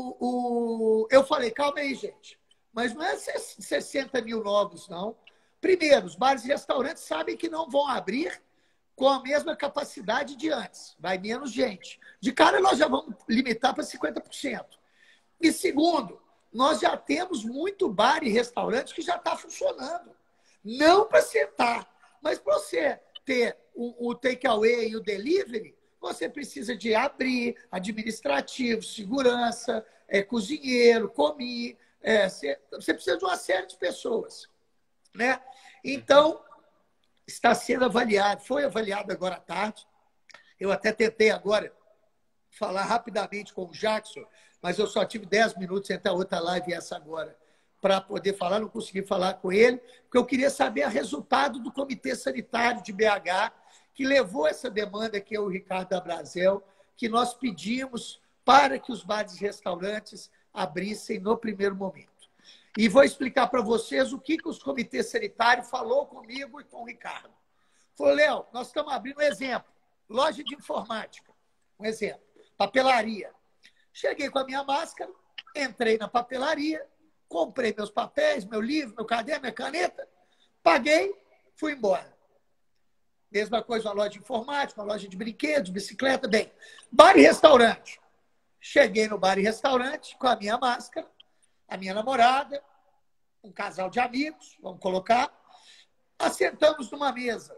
eu falei, calma aí, gente. Mas não é 60 mil novos, não. Primeiro, os bares e restaurantes sabem que não vão abrir com a mesma capacidade de antes. Vai menos gente. De cara, nós já vamos limitar para 50%. E segundo, nós já temos muito bar e restaurante que já está funcionando. Não para sentar, mas para você ter o takeaway e o delivery, você precisa de abrir, administrativo, segurança, cozinheiro, comi. Você precisa de uma série de pessoas. Né? Então, está sendo avaliado, foi avaliado agora à tarde. Eu até tentei agora falar rapidamente com o Jackson, mas eu só tive 10 minutos entre a outra live e essa agora para poder falar, não consegui falar com ele, porque eu queria saber o resultado do Comitê Sanitário de BH, que levou essa demanda, que é o Ricardo Abrazel, que nós pedimos para que os bares e restaurantes abrissem no primeiro momento. E vou explicar para vocês o que os comitês sanitários falou comigo e com o Ricardo. Falou, Léo, nós estamos abrindo um exemplo. Loja de informática. Um exemplo. Papelaria. Cheguei com a minha máscara, entrei na papelaria, comprei meus papéis, meu livro, meu caderno, minha caneta, paguei, fui embora. Mesma coisa uma loja de informática, uma loja de brinquedos, bicicleta. Bem, bar e restaurante. Cheguei no bar e restaurante com a minha máscara, a minha namorada, um casal de amigos, vamos colocar, assentamos numa mesa,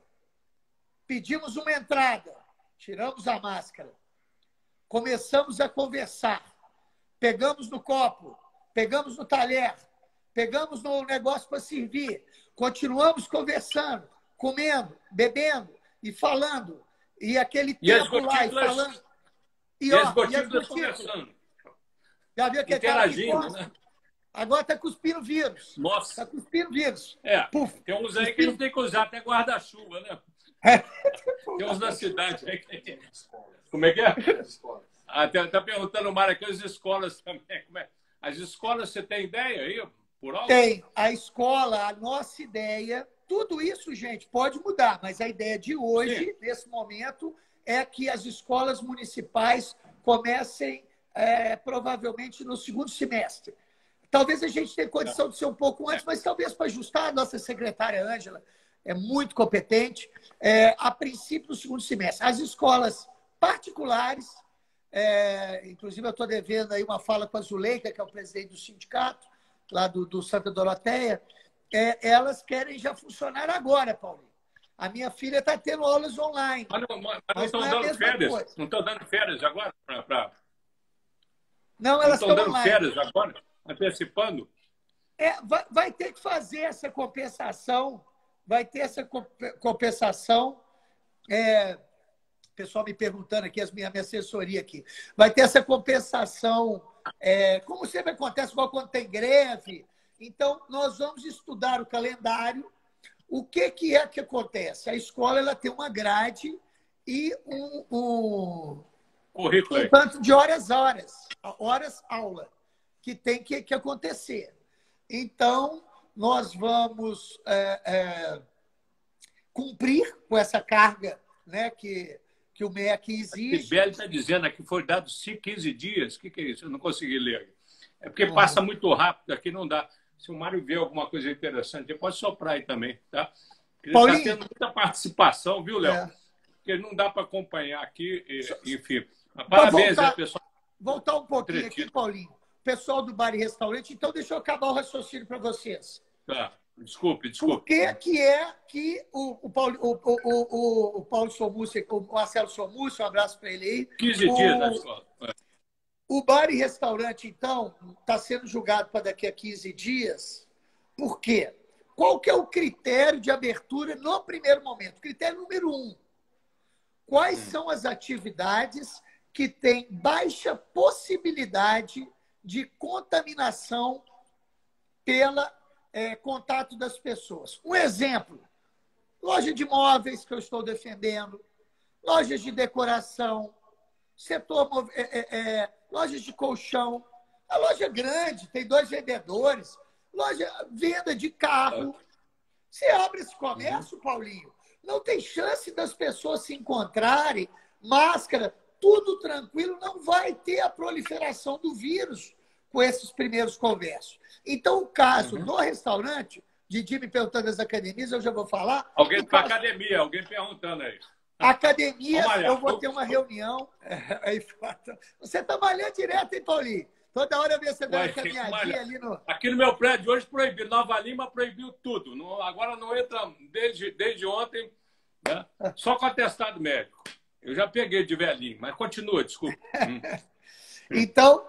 pedimos uma entrada, tiramos a máscara, começamos a conversar, pegamos no copo, pegamos no talher, pegamos no negócio para servir, continuamos conversando, comendo, bebendo e falando, e aquele tempo lá, e falando. E as gotículas conversando. Já viu aquele cara que interagindo, gosta? né? Agora está cuspindo vírus. Nossa. Está cuspindo vírus. É, Puf, tem uns aí que não tem que usar até guarda-chuva, né? Tem uns na cidade aí que... Como é que é? Ah, tá perguntando o Mário aqui as escolas também. Como é? As escolas, você tem ideia aí? Por alto? tem a escola, a nossa ideia. Tudo isso, gente, pode mudar, mas a ideia de hoje, Sim. nesse momento, é que as escolas municipais comecem provavelmente no segundo semestre. Talvez a gente tenha condição de ser um pouco antes, mas talvez para ajustar, a nossa secretária Ângela é muito competente. A princípio, no segundo semestre. As escolas particulares, inclusive eu estou devendo aí uma fala com a Zuleika, que é o presidente do sindicato, lá do Santa Doroteia, elas querem já funcionar agora, Paulinho. A minha filha está tendo aulas online. Mas não estão dando férias? Não estão dando férias agora? Não, Não elas estão estão dando online. férias agora? Antecipando? Vai ter que fazer essa compensação. Vai ter essa compensação. O pessoal me perguntando aqui, a minha assessoria aqui. Vai ter essa compensação, como sempre acontece, igual quando tem greve. Então, nós vamos estudar o calendário. O que é que acontece? A escola ela tem uma grade e um tanto de horas-aula, que tem que acontecer. Então, nós vamos cumprir com essa carga, né, que o MEC exige. A Sibeli está dizendo aqui que foi dado 15 dias. O que é isso? Eu não consegui ler. É porque passa muito rápido, aqui não dá. Se o Mário vê alguma coisa interessante, ele pode soprar aí também, tá? Ele está tendo muita participação, viu, Léo? Porque não dá para acompanhar aqui, enfim. Parabéns, pessoal. Voltar um pouquinho aqui, Paulinho. Pessoal do Bar e Restaurante, então deixa eu acabar o raciocínio para vocês. Tá. Desculpe. Por que o Paulo Somúcio, o Marcelo Somúcio, um abraço para ele aí. 15 dias na escola. O Bar e Restaurante, então, está sendo julgado para daqui a 15 dias. Por quê? Qual que é o critério de abertura no primeiro momento? Critério número 1. Quais são as atividades que têm baixa possibilidade de contaminação pelo contato das pessoas? Um exemplo, loja de móveis, que eu estou defendendo, lojas de decoração, lojas de colchão. A loja grande, tem 2 vendedores, venda de carro. Você abre esse comércio, Paulinho, não tem chance das pessoas se encontrarem, máscara, tudo tranquilo, não vai ter a proliferação do vírus com esses primeiros comércios. Então, o caso do restaurante, Didi me perguntando das academias, eu já vou falar. Alguém para academia, alguém perguntando aí. Academias, eu vou ter uma reunião. Você está malhando direto, hein, Paulinho? Toda hora eu vejo você dando uma caminhadinha ali no... Aqui no meu prédio hoje proibiu. Nova Lima proibiu tudo. Não, agora não entra desde ontem, né? Só com atestado médico. Eu já peguei de velhinho, mas continua, desculpa. Então,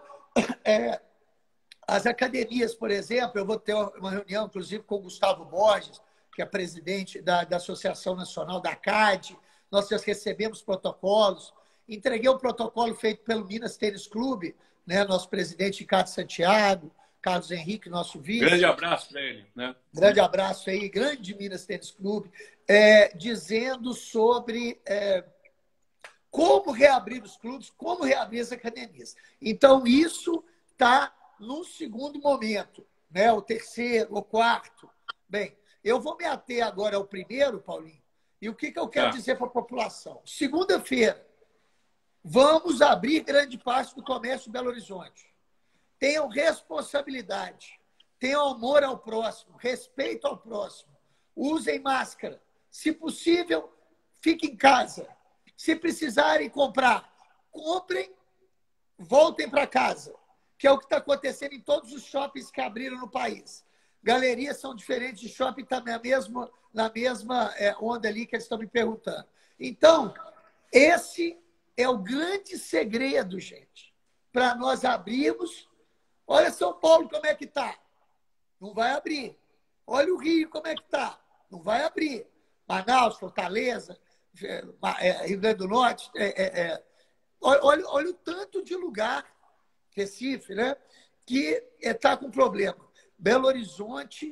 as academias, por exemplo, eu vou ter uma reunião, inclusive, com o Gustavo Borges, que é presidente da Associação Nacional da CAD. Nós já recebemos protocolos. Entreguei um protocolo feito pelo Minas Tênis Clube, né? Nosso presidente Ricardo Santiago, Carlos Henrique, nosso vice. Grande abraço para ele. Né? Grande abraço aí, grande Minas Tênis Clube, dizendo sobre como reabrir os clubes, como reabrir as academias. Então, isso está no segundo momento, né? O terceiro, o quarto. Bem, eu vou me ater agora ao primeiro, Paulinho, e o que eu quero dizer para a população? Segunda-feira, vamos abrir grande parte do comércio de Belo Horizonte. Tenham responsabilidade, tenham amor ao próximo, respeito ao próximo. Usem máscara. Se possível, fiquem em casa. Se precisarem comprar, comprem, voltem para casa, que é o que está acontecendo em todos os shoppings que abriram no país. Galerias são diferentes de shopping, está na mesma onda ali que eles estão me perguntando. Então, esse é o grande segredo, gente, para nós abrirmos. Olha São Paulo como é que está. Não vai abrir. Olha o Rio como é que está. Não vai abrir. Manaus, Fortaleza, Rio Grande do Norte. Olha o tanto de lugar Recife, né? Que está com problema. Belo Horizonte,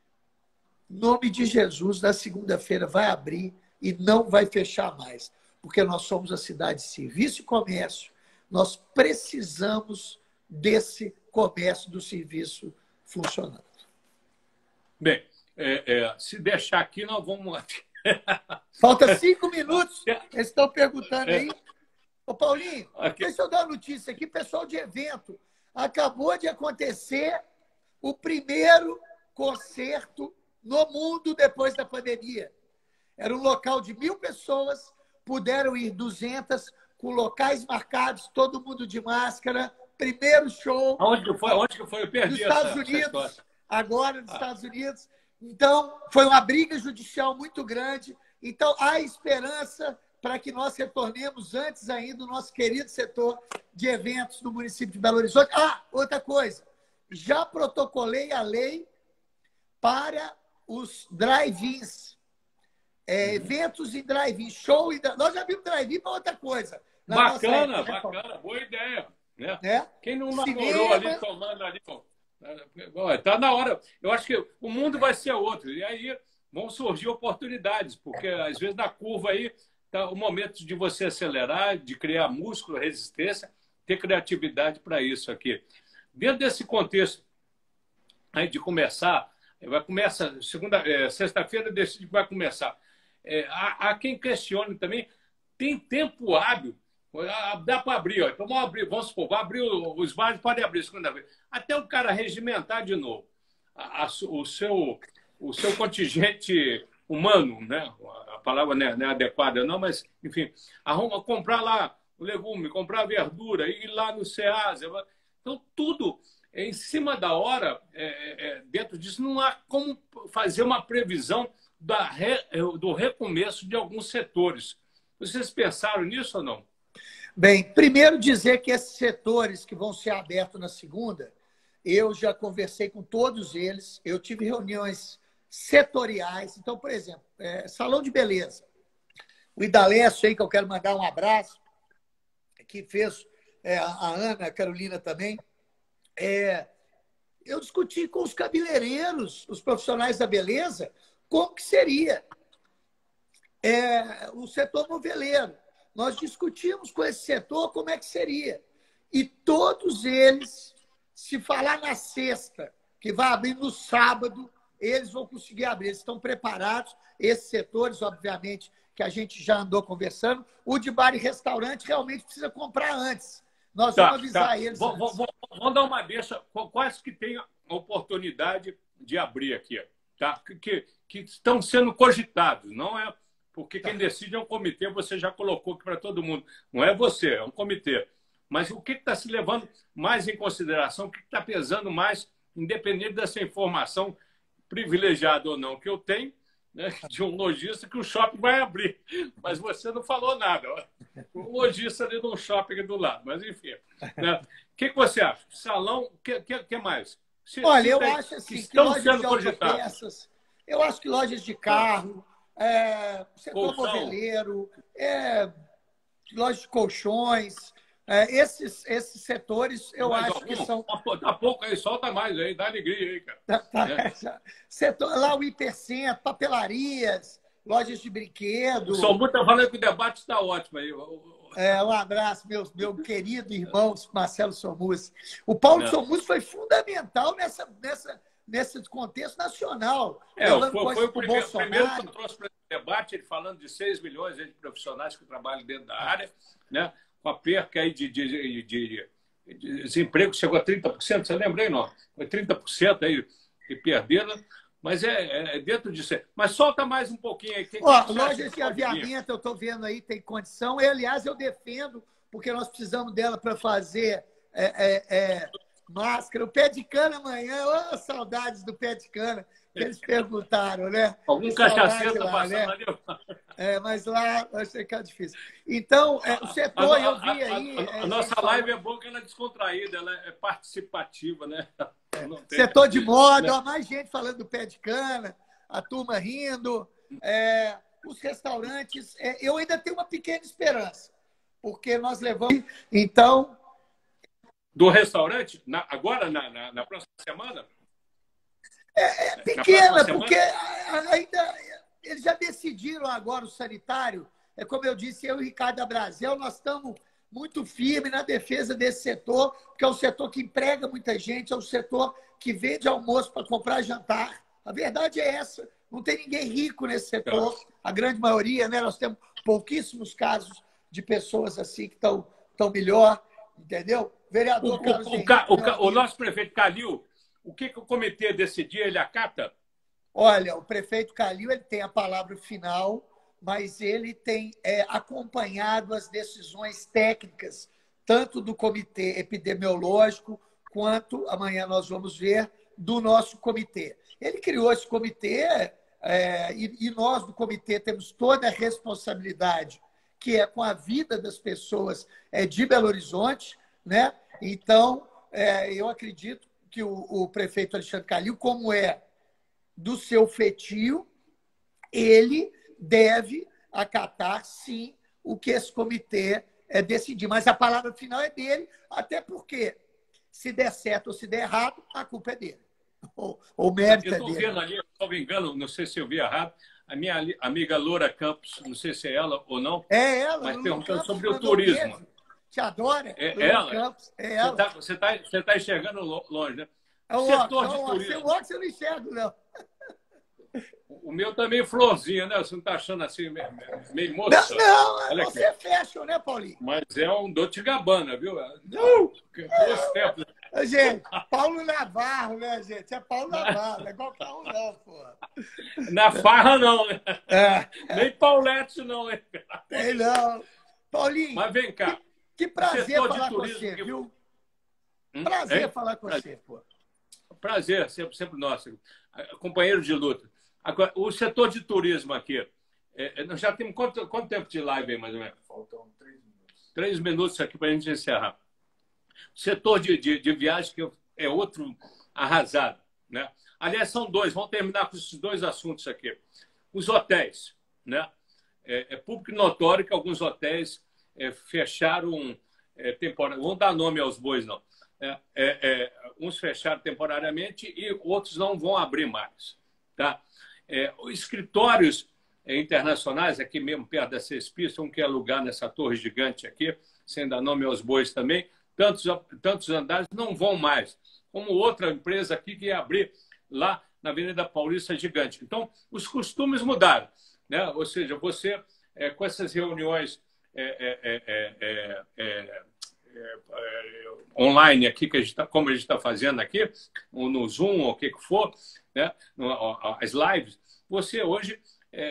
em nome de Jesus, na segunda-feira vai abrir e não vai fechar mais, porque nós somos a cidade de serviço e comércio. Nós precisamos desse comércio, do serviço funcionando. Bem, se deixar aqui, nós vamos... Falta 5 minutos. Eles estão perguntando aí. Ô, Paulinho, deixa eu dar uma notícia aqui. Pessoal de evento, acabou de acontecer o primeiro concerto no mundo depois da pandemia. Era um local de 1.000 pessoas, puderam ir 200, com locais marcados, todo mundo de máscara. Primeiro show. Onde que foi? Eu perdi nos Estados Unidos, agora nos Estados Unidos. Então, foi uma briga judicial muito grande. Então, há esperança para que nós retornemos antes ainda o nosso querido setor de eventos do município de Belo Horizonte. Outra coisa. Já protocolei a lei para os drive-ins. Eventos em drive-in, show. Nós já vimos drive-in para outra coisa. Bacana, boa ideia. Né? Quem não namorou ali, tomando ali... Está na hora. Eu acho que o mundo vai ser outro. E aí vão surgir oportunidades, porque às vezes na curva aí está o momento de você acelerar, de criar músculo, resistência, ter criatividade para isso aqui. Dentro desse contexto aí de começar, vai começar sexta-feira decide que vai começar. Há quem questione também, tem tempo hábil. Dá para abrir, então vamos abrir, vamos supor, vai abrir os bares, pode abrir segunda-feira. Até o cara regimentar de novo o seu contingente humano, né? A palavra não é adequada, não, mas, enfim, comprar lá o legume, comprar a verdura, ir lá no Ceasa. Então, tudo em cima da hora, dentro disso, não há como fazer uma previsão do recomeço de alguns setores. Vocês pensaram nisso ou não? Bem, primeiro dizer que esses setores que vão ser abertos na segunda, eu já conversei com todos eles, eu tive reuniões setoriais. Então, por exemplo, salão de beleza. O Idalécio aí, que eu quero mandar um abraço, que fez a Ana, a Carolina também. Eu discuti com os cabeleireiros, os profissionais da beleza, como que seria o setor moveleiro. Nós discutimos com esse setor como é que seria. E todos eles, se falar na sexta, que vai abrir no sábado, eles vão conseguir abrir. Eles estão preparados. Esses setores, obviamente, que a gente já andou conversando. O de bar e restaurante realmente precisa comprar antes. Nós vamos avisar eles. Vamos dar uma deixa. Quais que têm a oportunidade de abrir aqui? Tá? Que estão sendo cogitados, não é? Porque quem decide é um comitê, você já colocou aqui para todo mundo. Não é você, é um comitê. Mas o que está se levando mais em consideração? O que está pesando mais, independente dessa informação privilegiada ou não que eu tenho, né, de um lojista que o shopping vai abrir. Mas você não falou nada. O lojista ali no shopping aqui do lado. Mas, enfim. Né? O que você acha? Salão, o que mais? Olha, eu acho assim, que lojas de autopeças, eu acho que lojas de carro, setor moveleiro, lojas de colchões, esses setores eu acho que são... Tá pouco aí, solta mais aí, dá alegria aí, cara. Setor, lá o hipercentro, papelarias, lojas de brinquedos. O Somu está falando que o debate está ótimo aí. Um abraço, meu querido irmão Marcelo Somus. O Paulo Somus foi fundamental nesse contexto nacional. Foi o primeiro que trouxe para o debate, ele falando de 6 milhões de profissionais que trabalham dentro da área, né? Com a perca aí de desemprego, chegou a 30%, você lembra aí, não? Foi 30% aí que perderam, mas dentro disso. Mas solta mais um pouquinho aí. Lojas de aviamento, eu estou vendo aí, tem condição. Aliás, eu defendo, porque nós precisamos dela para fazer máscara. O pé de cana amanhã, saudades do pé de cana, que eles perguntaram, né? Algum cachaceiro está passando, né? Ali. Mas lá acho que é difícil. Então, o setor, eu vi aí... A nossa live é boa que ela é descontraída, ela é participativa, né? Setor de moda, mais gente falando do pé de cana, a turma rindo. Os restaurantes, eu ainda tenho uma pequena esperança, porque nós levamos... Então... do restaurante, agora, na próxima semana? Pequena, porque ainda eles já decidiram agora o sanitário. É como eu disse, eu e o Ricardo Abrazel, nós estamos muito firmes na defesa desse setor, porque é um setor que emprega muita gente, é um setor que vende almoço para comprar jantar. A verdade é essa. Não tem ninguém rico nesse setor. A grande maioria, né? Nós temos pouquíssimos casos de pessoas assim que estão melhor, entendeu? Vereador Carlos Henrique, o nosso prefeito Calil, o que o comitê decidir, ele acata? Olha, o prefeito Calil ele tem a palavra final, mas ele tem acompanhado as decisões técnicas, tanto do comitê epidemiológico, quanto, amanhã nós vamos ver, do nosso comitê. Ele criou esse comitê e nós do comitê temos toda a responsabilidade, que é com a vida das pessoas de Belo Horizonte, né? Então, eu acredito que o prefeito Alexandre Calil, como é do seu feitio, ele deve acatar, sim, o que esse comitê decidir. Mas a palavra final é dele, até porque, se der certo ou se der errado, a culpa é dele. O mérito é dele. Eu estou vendo ali, se não me engano, não sei se eu vi errado, a minha amiga Loura Campos, não sei se é ela ou não, é ela, mas Lula perguntando Campos sobre o turismo. Beijo. Te adora? É ela? Campos, é ela. Você tá enxergando longe, né? O setor de turismo. Seu óculos eu não enxergo, não. O meu também florzinha, né? Você não está achando assim meio moça? Não, você é fashion, né, Paulinho? Mas é um Dolce & Gabbana, viu? Não! Gente, Paulo Navarro, né, gente? É Paulo Navarro, não é qualquer um, não, pô. Na farra, não, né? Nem Paulette, não, né? Tem não. Paulinho, mas vem cá. Que prazer falar com você, viu? Prazer falar com você, pô. Prazer, sempre nosso. Companheiro de luta. Agora, o setor de turismo aqui, nós já temos quanto tempo de live aí, mais ou menos? Faltam 3 minutos. 3 minutos aqui para a gente encerrar. O setor de viagem que é outro arrasado, né? Aliás, são dois. Vamos terminar com esses dois assuntos aqui. Os hotéis, né? É público notório que alguns hotéis fecharam temporariamente. Vamos dar nome aos bois, não. Uns fecharam temporariamente e outros não vão abrir mais, tá? Os escritórios internacionais, aqui mesmo perto da CESP, que é lugar nessa torre gigante aqui, sem dar nome aos bois também, tantos andares não vão mais, como outra empresa aqui que ia abrir lá na Avenida Paulista gigante. Então, os costumes mudaram, né? Ou seja, você, com essas reuniões online aqui, como a gente está fazendo aqui, ou no Zoom, ou o que for, né? As lives, você hoje,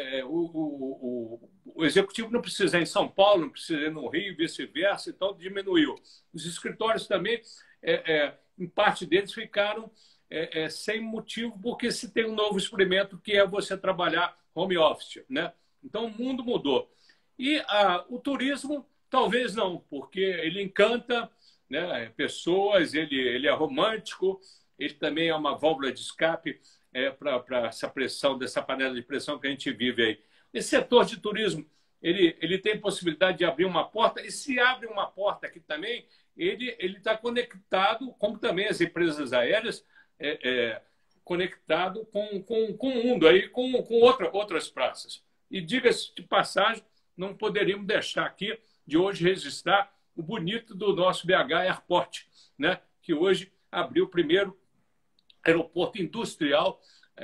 o executivo não precisa ir em São Paulo, não precisa ir no Rio, vice-versa, então diminuiu. Os escritórios também, em parte deles, ficaram sem motivo, porque se tem um novo experimento que é você trabalhar home office, né? Então o mundo mudou. E o turismo, talvez não, porque ele encanta, né, pessoas, ele é romântico, ele também é uma válvula de escape para essa pressão, dessa panela de pressão que a gente vive aí. Esse setor de turismo, ele tem possibilidade de abrir uma porta, e se abre uma porta aqui também, ele está conectado, como também as empresas aéreas, conectado com o mundo, aí, com outras praças. E diga-se de passagem, não poderíamos deixar aqui de hoje registrar o bonito do nosso BH Airport, né? Que hoje abriu o primeiro aeroporto industrial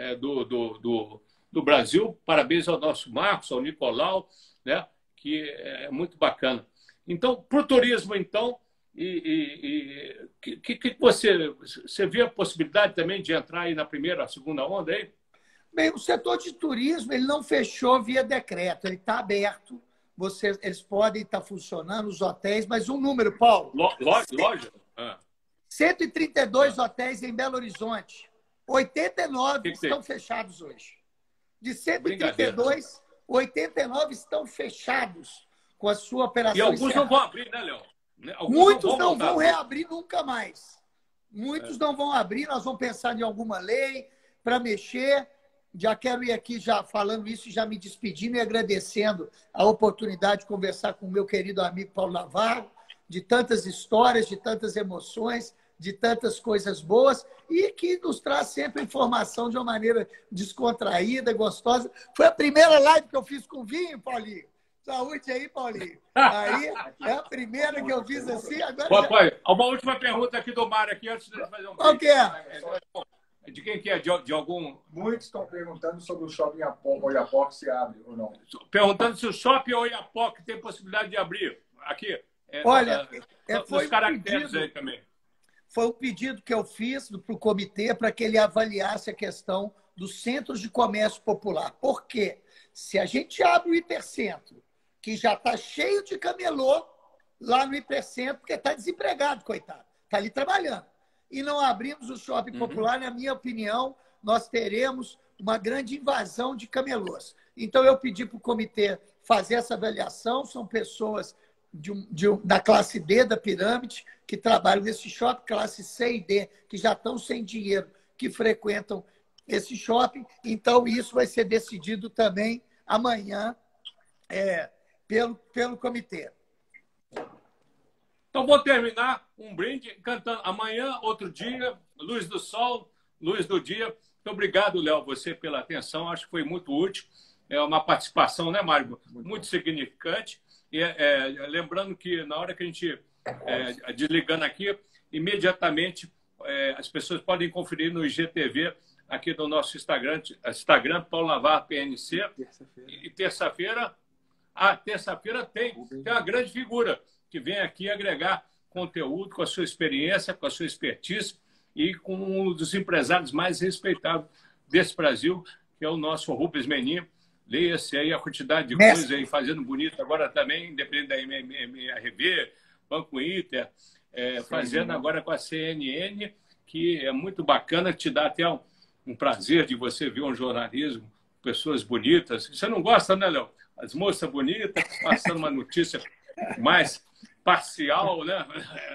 do Brasil. Parabéns ao nosso Marcos, ao Nicolau, né? Que é muito bacana. Então, para o turismo, então, que você vê a possibilidade também de entrar aí na primeira, segunda onda aí? Bem, o setor de turismo ele não fechou via decreto, ele está aberto. Eles podem estar funcionando, os hotéis, mas um número, Paulo. Loja? 132 hotéis em Belo Horizonte. 89 estão fechados hoje. De 132, 89 estão fechados com a sua operação. E alguns não vão abrir, né, Léo? Muitos não vão reabrir nunca mais. Muitos não vão abrir, nós vamos pensar em alguma lei para mexer. Já quero ir aqui já falando isso, já me despedindo e agradecendo a oportunidade de conversar com o meu querido amigo Paulo Navarro, de tantas histórias, de tantas emoções, de tantas coisas boas e que nos traz sempre informação de uma maneira descontraída, gostosa. Foi a primeira live que eu fiz com vinho, Paulinho. Saúde aí, Paulinho. Aí é a primeira que eu fiz assim. Agora Papai, uma última pergunta aqui do Mário, aqui, antes de fazer um... Qual que é? De quem que é? De algum... Muitos estão perguntando sobre o shopping Oiapoque, se abre ou não. Perguntando se o shopping Oiapoque tem possibilidade de abrir. Aqui. Olha, foi os caracteres aí também. Foi um pedido que eu fiz para o comitê para que ele avaliasse a questão dos centros de comércio popular. Por quê? Se a gente abre o hipercentro, que já está cheio de camelô lá no hipercentro, porque está desempregado, coitado. Está ali trabalhando. E não abrimos o shopping popular, na minha opinião, nós teremos uma grande invasão de camelôs. Então, eu pedi para o comitê fazer essa avaliação. São pessoas da classe D da pirâmide que trabalham nesse shopping, classe C e D, que já estão sem dinheiro, que frequentam esse shopping. Então, isso vai ser decidido também amanhã pelo comitê. Então, vou terminar um brinde cantando Amanhã, Outro Dia, Luz do Sol, Luz do Dia. Muito obrigado, Léo, você pela atenção. Acho que foi muito útil. É uma participação, né, Mário? Muito significante. E, lembrando que na hora que a gente desligando aqui, imediatamente as pessoas podem conferir no IGTV aqui do nosso Instagram Paulo Navarro PNC. E terça-feira tem uma grande figura que vem aqui agregar conteúdo com a sua experiência, com a sua expertise e com um dos empresários mais respeitados desse Brasil, que é o nosso Rubens Menin. Leia-se aí a quantidade de coisas aí fazendo bonito agora também, independente da MRV, Banco Inter, fazendo agora com a CNN, que é muito bacana, te dá até um prazer de você ver um jornalismo, pessoas bonitas. Você não gosta, né, Léo? As moças bonitas, passando uma notícia mais parcial, né?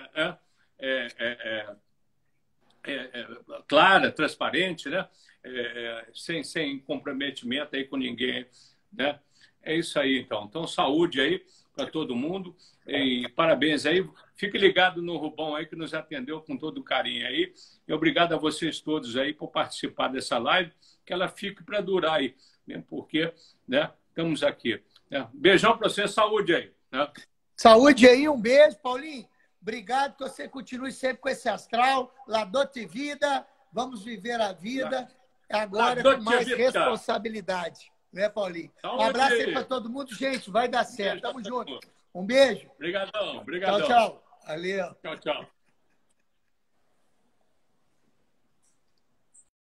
Clara, transparente, né? Sem comprometimento aí com ninguém, né? É isso aí, então. Então, saúde aí para todo mundo e parabéns aí. Fique ligado no Rubão aí que nos atendeu com todo carinho aí. E obrigado a vocês todos aí por participar dessa live, que ela fique para durar aí, mesmo porque, né, estamos aqui. Né? Beijão para você, saúde aí. Né? Saúde aí, um beijo, Paulinho. Obrigado, que você continue sempre com esse astral. La doce vida, vamos viver a vida agora com mais responsabilidade. Né, Paulinho? Um abraço aí para todo mundo. Gente, vai dar certo. Tamo junto. Um beijo. Obrigadão. Obrigadão. Tchau, tchau. Valeu. Tchau, tchau.